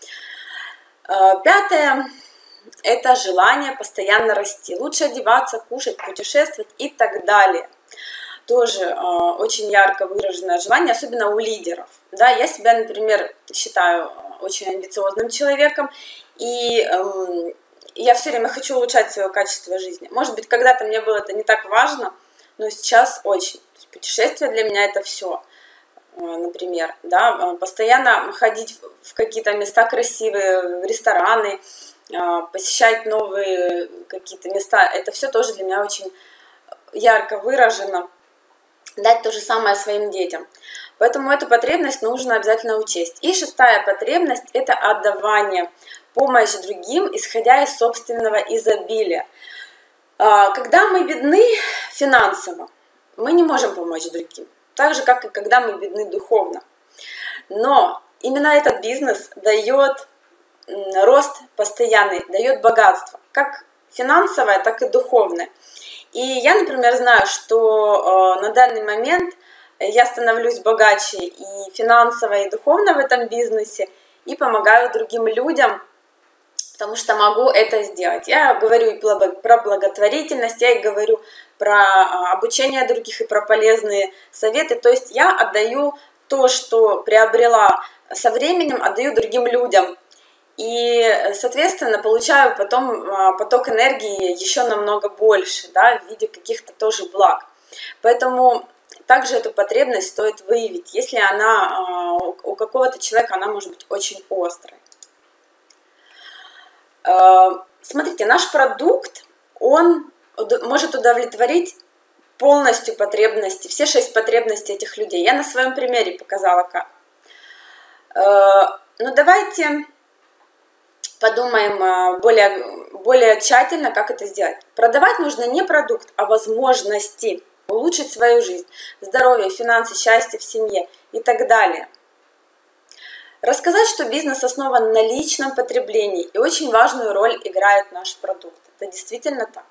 Пятое – это желание постоянно расти. Лучше одеваться, кушать, путешествовать и так далее. Тоже очень ярко выраженное желание, особенно у лидеров. Да, я себя, например, считаю очень амбициозным человеком, и я все время хочу улучшать свое качество жизни. Может быть, когда-то мне было это не так важно, но сейчас очень. То есть путешествие для меня это все. Например, да, постоянно ходить в какие-то места красивые, в рестораны, посещать новые какие-то места, это все тоже для меня очень ярко выражено. Дать то же самое своим детям. Поэтому эту потребность нужно обязательно учесть. И шестая потребность – это отдавание, помощь другим, исходя из собственного изобилия. Когда мы бедны финансово, мы не можем помочь другим. Так же, как и когда мы бедны духовно. Но именно этот бизнес дает рост постоянный, дает богатство, как финансовое, так и духовное. И я, например, знаю, что на данный момент я становлюсь богаче и финансово, и духовно в этом бизнесе, и помогаю другим людям, потому что могу это сделать. Я говорю и про благотворительность, я и говорю про обучение других и про полезные советы. То есть я отдаю то, что приобрела со временем, отдаю другим людям. И, соответственно, получаю потом поток энергии еще намного больше, да, в виде каких-то тоже благ. Поэтому также эту потребность стоит выявить, если она у какого-то человека, она может быть очень острой. Смотрите, наш продукт, он может удовлетворить полностью потребности, все 6 потребностей этих людей. Я на своем примере показала как. Но давайте подумаем более тщательно, как это сделать. Продавать нужно не продукт, а возможности улучшить свою жизнь, здоровье, финансы, счастье в семье и так далее. Рассказать, что бизнес основан на личном потреблении, и очень важную роль играет наш продукт. Это действительно так.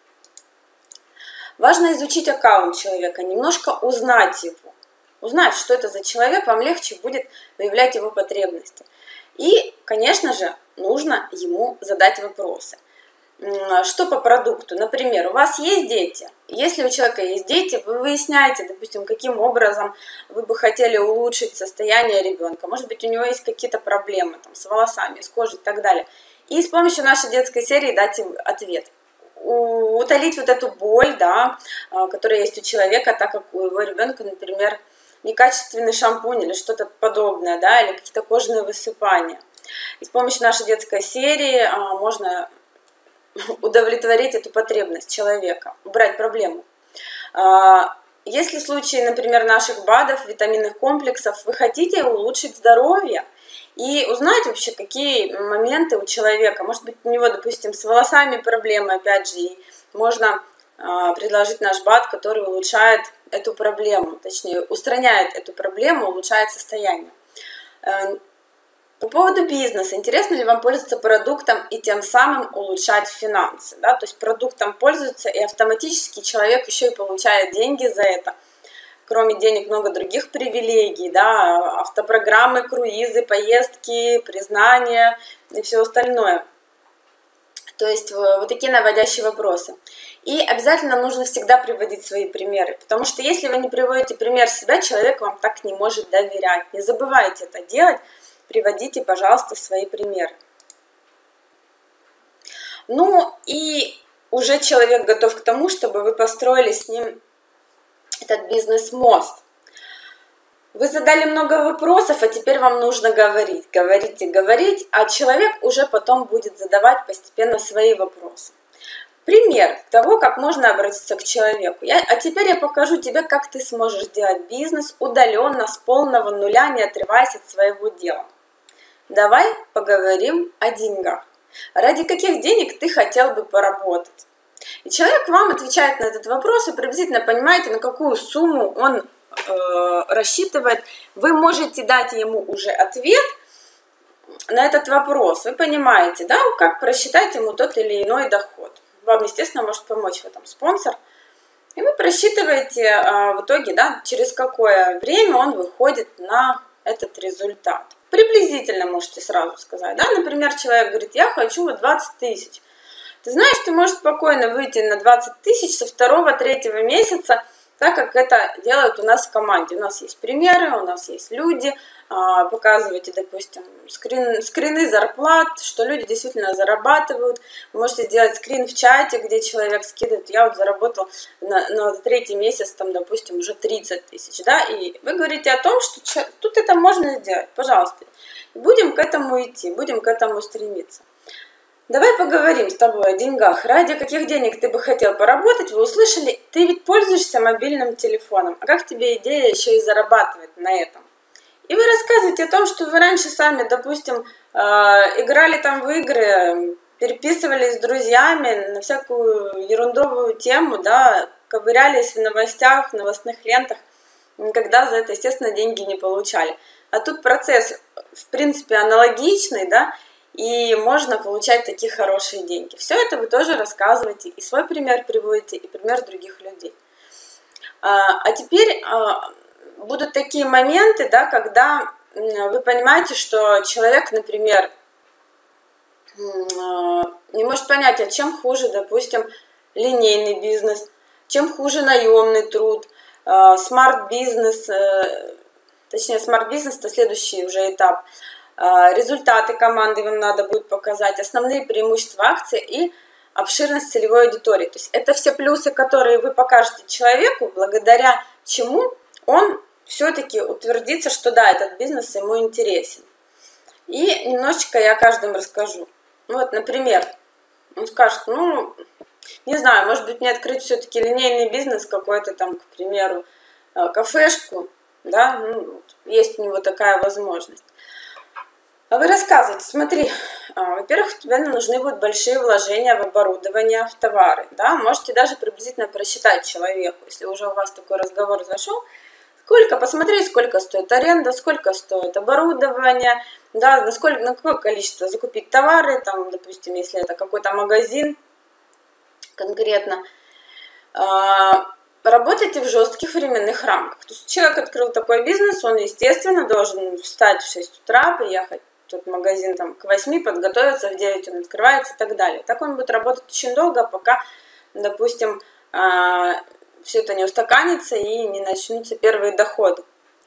Важно изучить аккаунт человека, немножко узнать его. Узнав, что это за человек, вам легче будет выявлять его потребности. И, конечно же, нужно ему задать вопросы. Что по продукту? Например, у вас есть дети. Если у человека есть дети, вы выясняете, допустим, каким образом вы бы хотели улучшить состояние ребенка. Может быть, у него есть какие-то проблемы там, с волосами, с кожей и так далее. И с помощью нашей детской серии дать им ответ. Утолить вот эту боль, да, которая есть у человека, так как у его ребенка, например, некачественный шампунь или что-то подобное, да, или какие-то кожные высыпания. И с помощью нашей детской серии можно удовлетворить эту потребность человека, убрать проблему. Если в случае, например, наших БАДов, витаминных комплексов, вы хотите улучшить здоровье и узнать вообще, какие моменты у человека, может быть, у него, допустим, с волосами проблемы, опять же, и можно предложить наш БАД, который улучшает эту проблему, точнее, устраняет эту проблему, улучшает состояние. По поводу бизнеса. Интересно ли вам пользоваться продуктом и тем самым улучшать финансы? Да? То есть продуктом пользуются, и автоматически человек еще и получает деньги за это. Кроме денег много других привилегий, да? Автопрограммы, круизы, поездки, признания и все остальное. То есть вот такие наводящие вопросы. И обязательно нужно всегда приводить свои примеры, потому что если вы не приводите пример себя, человек вам так не может доверять. Не забывайте это делать. Приводите, пожалуйста, свои примеры. Ну и уже человек готов к тому, чтобы вы построили с ним этот бизнес-мост. Вы задали много вопросов, а теперь вам нужно говорить, говорить и говорить, а человек уже потом будет задавать постепенно свои вопросы. Пример того, как можно обратиться к человеку. А теперь я покажу тебе, как ты сможешь делать бизнес удаленно, с полного нуля, не отрываясь от своего дела. Давай поговорим о деньгах. Ради каких денег ты хотел бы поработать? И человек вам отвечает на этот вопрос, и приблизительно понимаете, на какую сумму он рассчитывает. Вы можете дать ему уже ответ на этот вопрос. Вы понимаете, да, как просчитать ему тот или иной доход. Вам, естественно, может помочь в этом спонсор. И вы просчитываете в итоге, да, через какое время он выходит на этот результат. Приблизительно можете сразу сказать, да, например, человек говорит, я хочу 20 тысяч. Ты знаешь, ты можешь спокойно выйти на 20 тысяч со 2-3 месяца, так как это делают у нас в команде. У нас есть примеры, у нас есть люди, показывайте, допустим, скрины зарплат, что люди действительно зарабатывают. Вы можете сделать скрин в чате, где человек скидывает, я вот заработал на 3-й месяц, там, допустим, уже 30 тысяч, да, и вы говорите о том, что тут это можно сделать, пожалуйста. Будем к этому идти, будем к этому стремиться. Давай поговорим с тобой о деньгах. Ради каких денег ты бы хотел поработать? Вы услышали, ты ведь пользуешься мобильным телефоном. А как тебе идея еще и зарабатывать на этом? И вы рассказываете о том, что вы раньше сами, допустим, играли там в игры, переписывались с друзьями на всякую ерундовую тему, да, ковырялись в новостях, в новостных лентах, никогда за это, естественно, деньги не получали. А тут процесс, в принципе, аналогичный, да, и можно получать такие хорошие деньги. Все это вы тоже рассказываете, и свой пример приводите, и пример других людей. А теперь будут такие моменты, да, когда вы понимаете, что человек, например, не может понять, а чем хуже, допустим, линейный бизнес, чем хуже наемный труд, смарт-бизнес, точнее, смарт-бизнес – это следующий уже этап. Результаты команды вам надо будет показать, основные преимущества акции и обширность целевой аудитории. То есть это все плюсы, которые вы покажете человеку, благодаря чему он все-таки утвердится, что да, этот бизнес ему интересен. И немножечко я каждому расскажу. Вот, например, он скажет, ну, не знаю, может быть, мне открыть все-таки линейный бизнес какой-то там, к примеру, кафешку, да, ну, есть у него такая возможность. А вы рассказываете, смотри, во-первых, тебе нужны будут большие вложения в оборудование, в товары, да, можете даже приблизительно просчитать человеку, если уже у вас такой разговор зашел, посмотреть, сколько стоит аренда, сколько стоит оборудование, да, на какое количество закупить товары, там, допустим, если это какой-то магазин конкретно. Работайте в жестких временных рамках. То есть человек открыл такой бизнес, он, естественно, должен встать в 6 утра, приехать тот магазин там к 8, подготовиться, в 9 он открывается и так далее. Так он будет работать очень долго, пока, допустим, все это не устаканится и не начнутся первые доходы.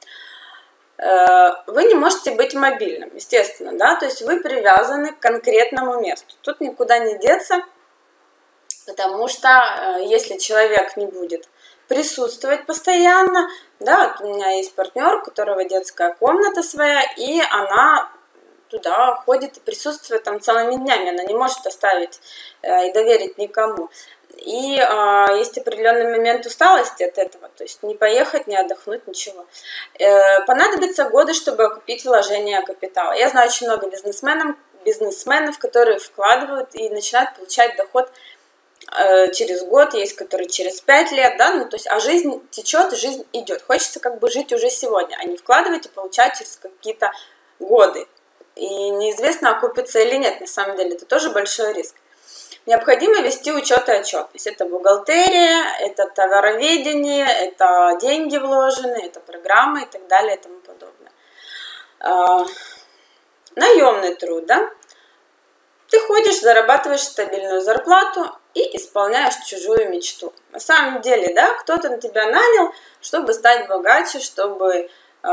Вы не можете быть мобильным, естественно, да, то есть вы привязаны к конкретному месту. Тут никуда не деться, потому что если человек не будет присутствовать постоянно, да, вот у меня есть партнер, у которого детская комната своя, и она туда ходит и присутствует там целыми днями, она не может оставить и доверить никому. И есть определенный момент усталости от этого, то есть не поехать, не отдохнуть, ничего. Понадобится годы, чтобы окупить вложение капитала. Я знаю очень много бизнесменов, которые вкладывают и начинают получать доход через год, есть которые через 5 лет, да, ну то есть, а жизнь течет, жизнь идет. Хочется как бы жить уже сегодня, а не вкладывать и получать через какие-то годы. И неизвестно, окупится или нет, на самом деле, это тоже большой риск. Необходимо вести учет и отчетность. Это бухгалтерия, это товароведение, это деньги вложенные, это программы и так далее и тому подобное. Наемный труд, да? Ты ходишь, зарабатываешь стабильную зарплату и исполняешь чужую мечту. На самом деле, да, кто-то тебя нанял, чтобы стать богаче, чтобы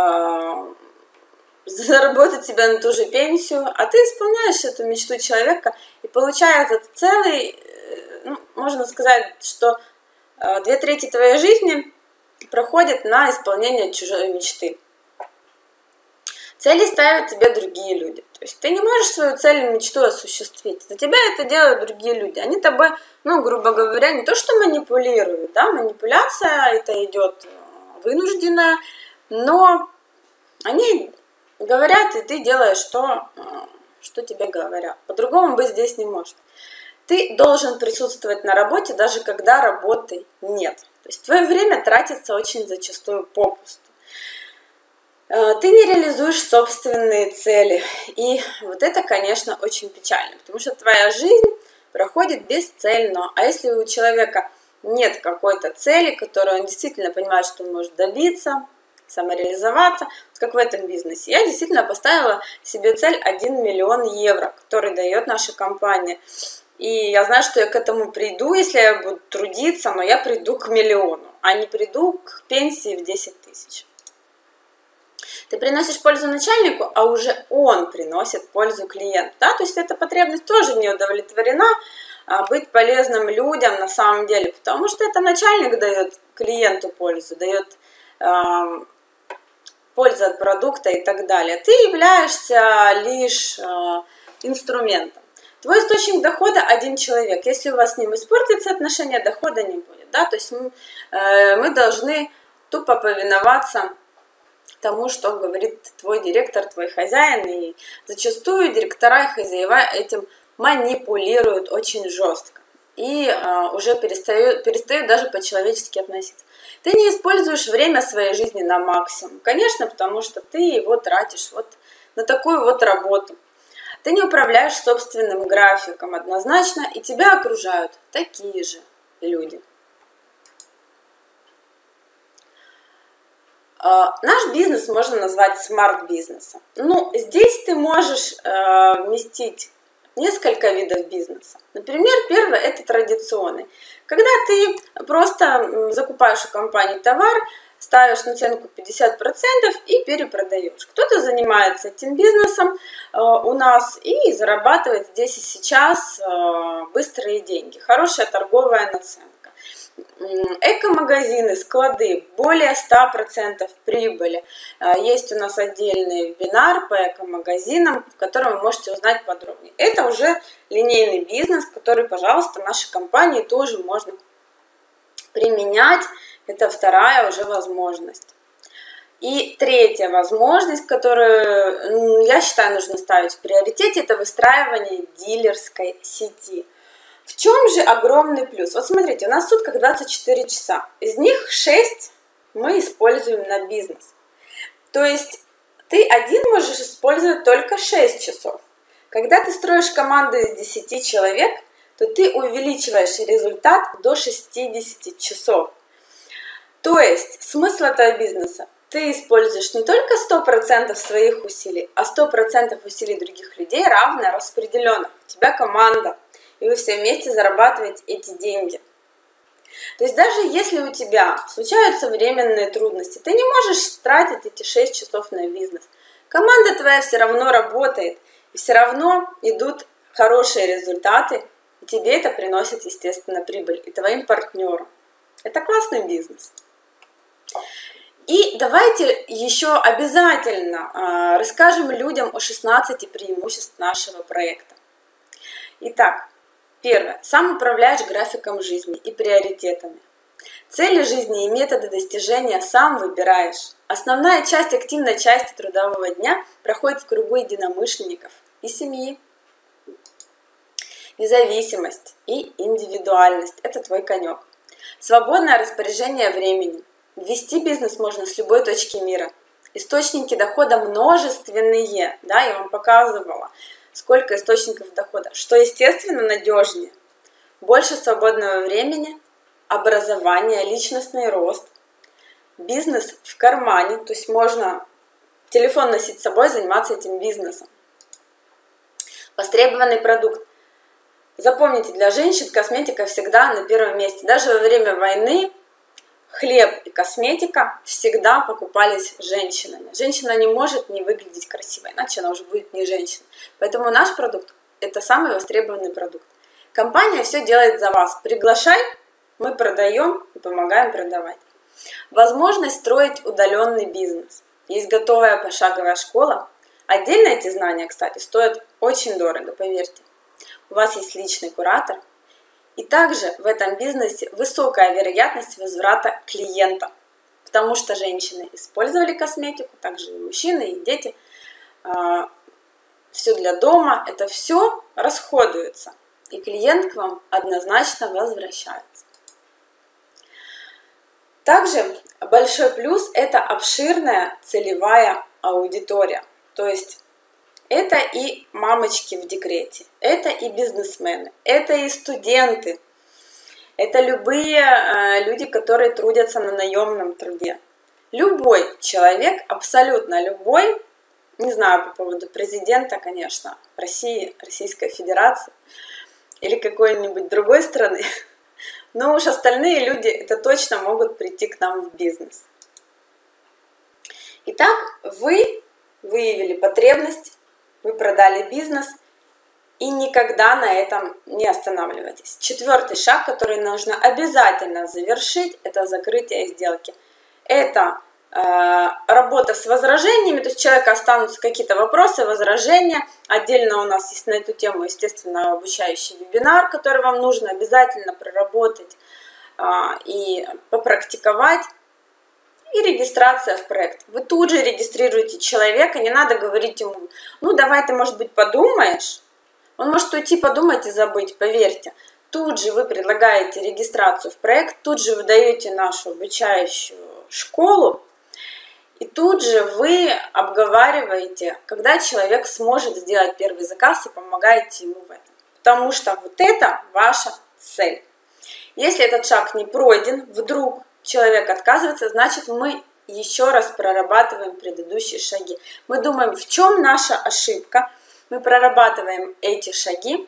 заработать себе на ту же пенсию, а ты исполняешь эту мечту человека, и получается целый, ну, можно сказать, что 2/3 твоей жизни проходит на исполнение чужой мечты. Цели ставят тебе другие люди. То есть ты не можешь свою цель и мечту осуществить. За тебя это делают другие люди. Они тобой, ну, грубо говоря, не то что манипулируют, да, манипуляция это идет вынужденная, но они говорят, и ты делаешь то, что тебе говорят. По-другому быть здесь не может. Ты должен присутствовать на работе, даже когда работы нет. То есть твое время тратится очень зачастую попусту. Ты не реализуешь собственные цели. И вот это, конечно, очень печально, потому что твоя жизнь проходит бесцельно. А если у человека нет какой-то цели, которую он действительно понимает, что он может добиться, самореализоваться, как в этом бизнесе. Я действительно поставила себе цель 1 миллион евро, который дает наша компания. И я знаю, что я к этому приду, если я буду трудиться, но я приду к миллиону, а не приду к пенсии в 10 тысяч. Ты приносишь пользу начальнику, а уже он приносит пользу клиенту. Да? То есть эта потребность тоже не удовлетворена, быть полезным людям на самом деле, потому что это начальник дает клиенту пользу, дает пользу от продукта и так далее. Ты являешься лишь инструментом. Твой источник дохода один человек. Если у вас с ним испортятся отношения, дохода не будет. Да? То есть мы должны тупо повиноваться тому, что говорит твой директор, твой хозяин. И зачастую директора и хозяева этим манипулируют очень жестко. И уже перестают даже по-человечески относиться. Ты не используешь время своей жизни на максимум. Конечно, потому что ты его тратишь вот на такую вот работу. Ты не управляешь собственным графиком однозначно, и тебя окружают такие же люди. Наш бизнес можно назвать смарт-бизнесом. Ну, здесь ты можешь вместить несколько видов бизнеса. Например, первый – это традиционный. Когда ты просто закупаешь у компании товар, ставишь наценку 50% и перепродаешь. Кто-то занимается этим бизнесом у нас и зарабатывает здесь и сейчас быстрые деньги. Хорошая торговая наценка. Эко-магазины, склады, более 100% прибыли. Есть у нас отдельный вебинар по эко-магазинам, в котором вы можете узнать подробнее. Это уже линейный бизнес, который, пожалуйста, в нашей компании тоже можно применять. Это вторая уже возможность. И третья возможность, которую, я считаю, нужно ставить в приоритете, это выстраивание дилерской сети. В чем же огромный плюс? Вот смотрите, у нас в сутках 24 часа. Из них 6 мы используем на бизнес. То есть ты один можешь использовать только 6 часов. Когда ты строишь команду из 10 человек, то ты увеличиваешь результат до 60 часов. То есть смысл этого бизнеса ты используешь не только 100% своих усилий, а 100% усилий других людей равно распределенных. У тебя команда, и вы все вместе зарабатываете эти деньги. То есть даже если у тебя случаются временные трудности, ты не можешь тратить эти 6 часов на бизнес. Команда твоя все равно работает, и все равно идут хорошие результаты, и тебе это приносит, естественно, прибыль, и твоим партнерам. Это классный бизнес. И давайте еще обязательно расскажем людям о 16 преимуществах нашего проекта. Итак, первое. Сам управляешь графиком жизни и приоритетами. Цели жизни и методы достижения сам выбираешь. Основная часть, активной части трудового дня проходит в кругу единомышленников и семьи. Независимость и индивидуальность – это твой конек. Свободное распоряжение временем. Вести бизнес можно с любой точки мира. Источники дохода множественные, да, я вам показывала, сколько источников дохода, что, естественно, надежнее. Больше свободного времени, образование, личностный рост, бизнес в кармане, то есть можно телефон носить с собой, заниматься этим бизнесом. Востребованный продукт. Запомните, для женщин косметика всегда на первом месте. Даже во время войны хлеб и косметика всегда покупались женщинами. Женщина не может не выглядеть красиво, иначе она уже будет не женщина. Поэтому наш продукт – это самый востребованный продукт. Компания все делает за вас. Приглашай, мы продаем и помогаем продавать. Возможность строить удаленный бизнес. Есть готовая пошаговая школа. Отдельно эти знания, кстати, стоят очень дорого, поверьте. У вас есть личный куратор. И также в этом бизнесе высокая вероятность возврата клиента, потому что женщины использовали косметику, также и мужчины, и дети. Все для дома, это все расходуется, и клиент к вам однозначно возвращается. Также большой плюс – это обширная целевая аудитория, то есть это и мамочки в декрете, это и бизнесмены, это и студенты, это любые люди, которые трудятся на наемном труде. Любой человек, абсолютно любой, не знаю по поводу президента, конечно, России, Российской Федерации или какой-нибудь другой страны, но уж остальные люди это точно могут прийти к нам в бизнес. Итак, вы выявили потребность, вы продали бизнес и никогда на этом не останавливайтесь. Четвертый шаг, который нужно обязательно завершить, это закрытие сделки. Это работа с возражениями, то есть у человека останутся какие-то вопросы, возражения. Отдельно у нас есть на эту тему, естественно, обучающий вебинар, который вам нужно обязательно проработать и попрактиковать. И регистрация в проект. Вы тут же регистрируете человека, не надо говорить ему, ну давай ты, может быть, подумаешь. Он может уйти подумать и забыть, поверьте. Тут же вы предлагаете регистрацию в проект, тут же вы даете нашу обучающую школу, и тут же вы обговариваете, когда человек сможет сделать первый заказ и помогаете ему в этом. Потому что вот это ваша цель. Если этот шаг не пройден, вдруг человек отказывается, значит мы еще раз прорабатываем предыдущие шаги. Мы думаем, в чем наша ошибка, мы прорабатываем эти шаги,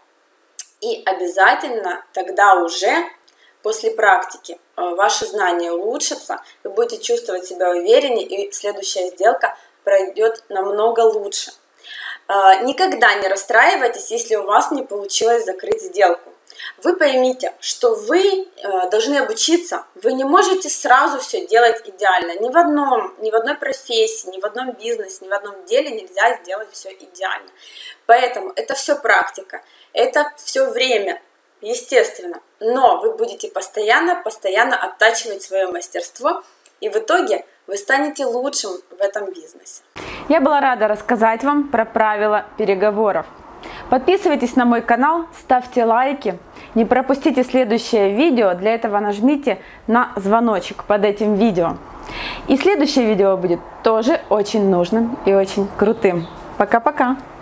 и обязательно тогда уже после практики ваши знания улучшатся, вы будете чувствовать себя увереннее, и следующая сделка пройдет намного лучше. Никогда не расстраивайтесь, если у вас не получилось закрыть сделку. Вы поймите, что вы должны обучиться, вы не можете сразу все делать идеально. Ни в одной профессии, ни в одном бизнесе, ни в одном деле нельзя сделать все идеально. Поэтому это все практика, это все время, естественно. Но вы будете постоянно оттачивать свое мастерство, и в итоге вы станете лучшим в этом бизнесе. Я была рада рассказать вам про правила переговоров. Подписывайтесь на мой канал, ставьте лайки, не пропустите следующее видео, для этого нажмите на звоночек под этим видео. И следующее видео будет тоже очень нужным и очень крутым. Пока-пока!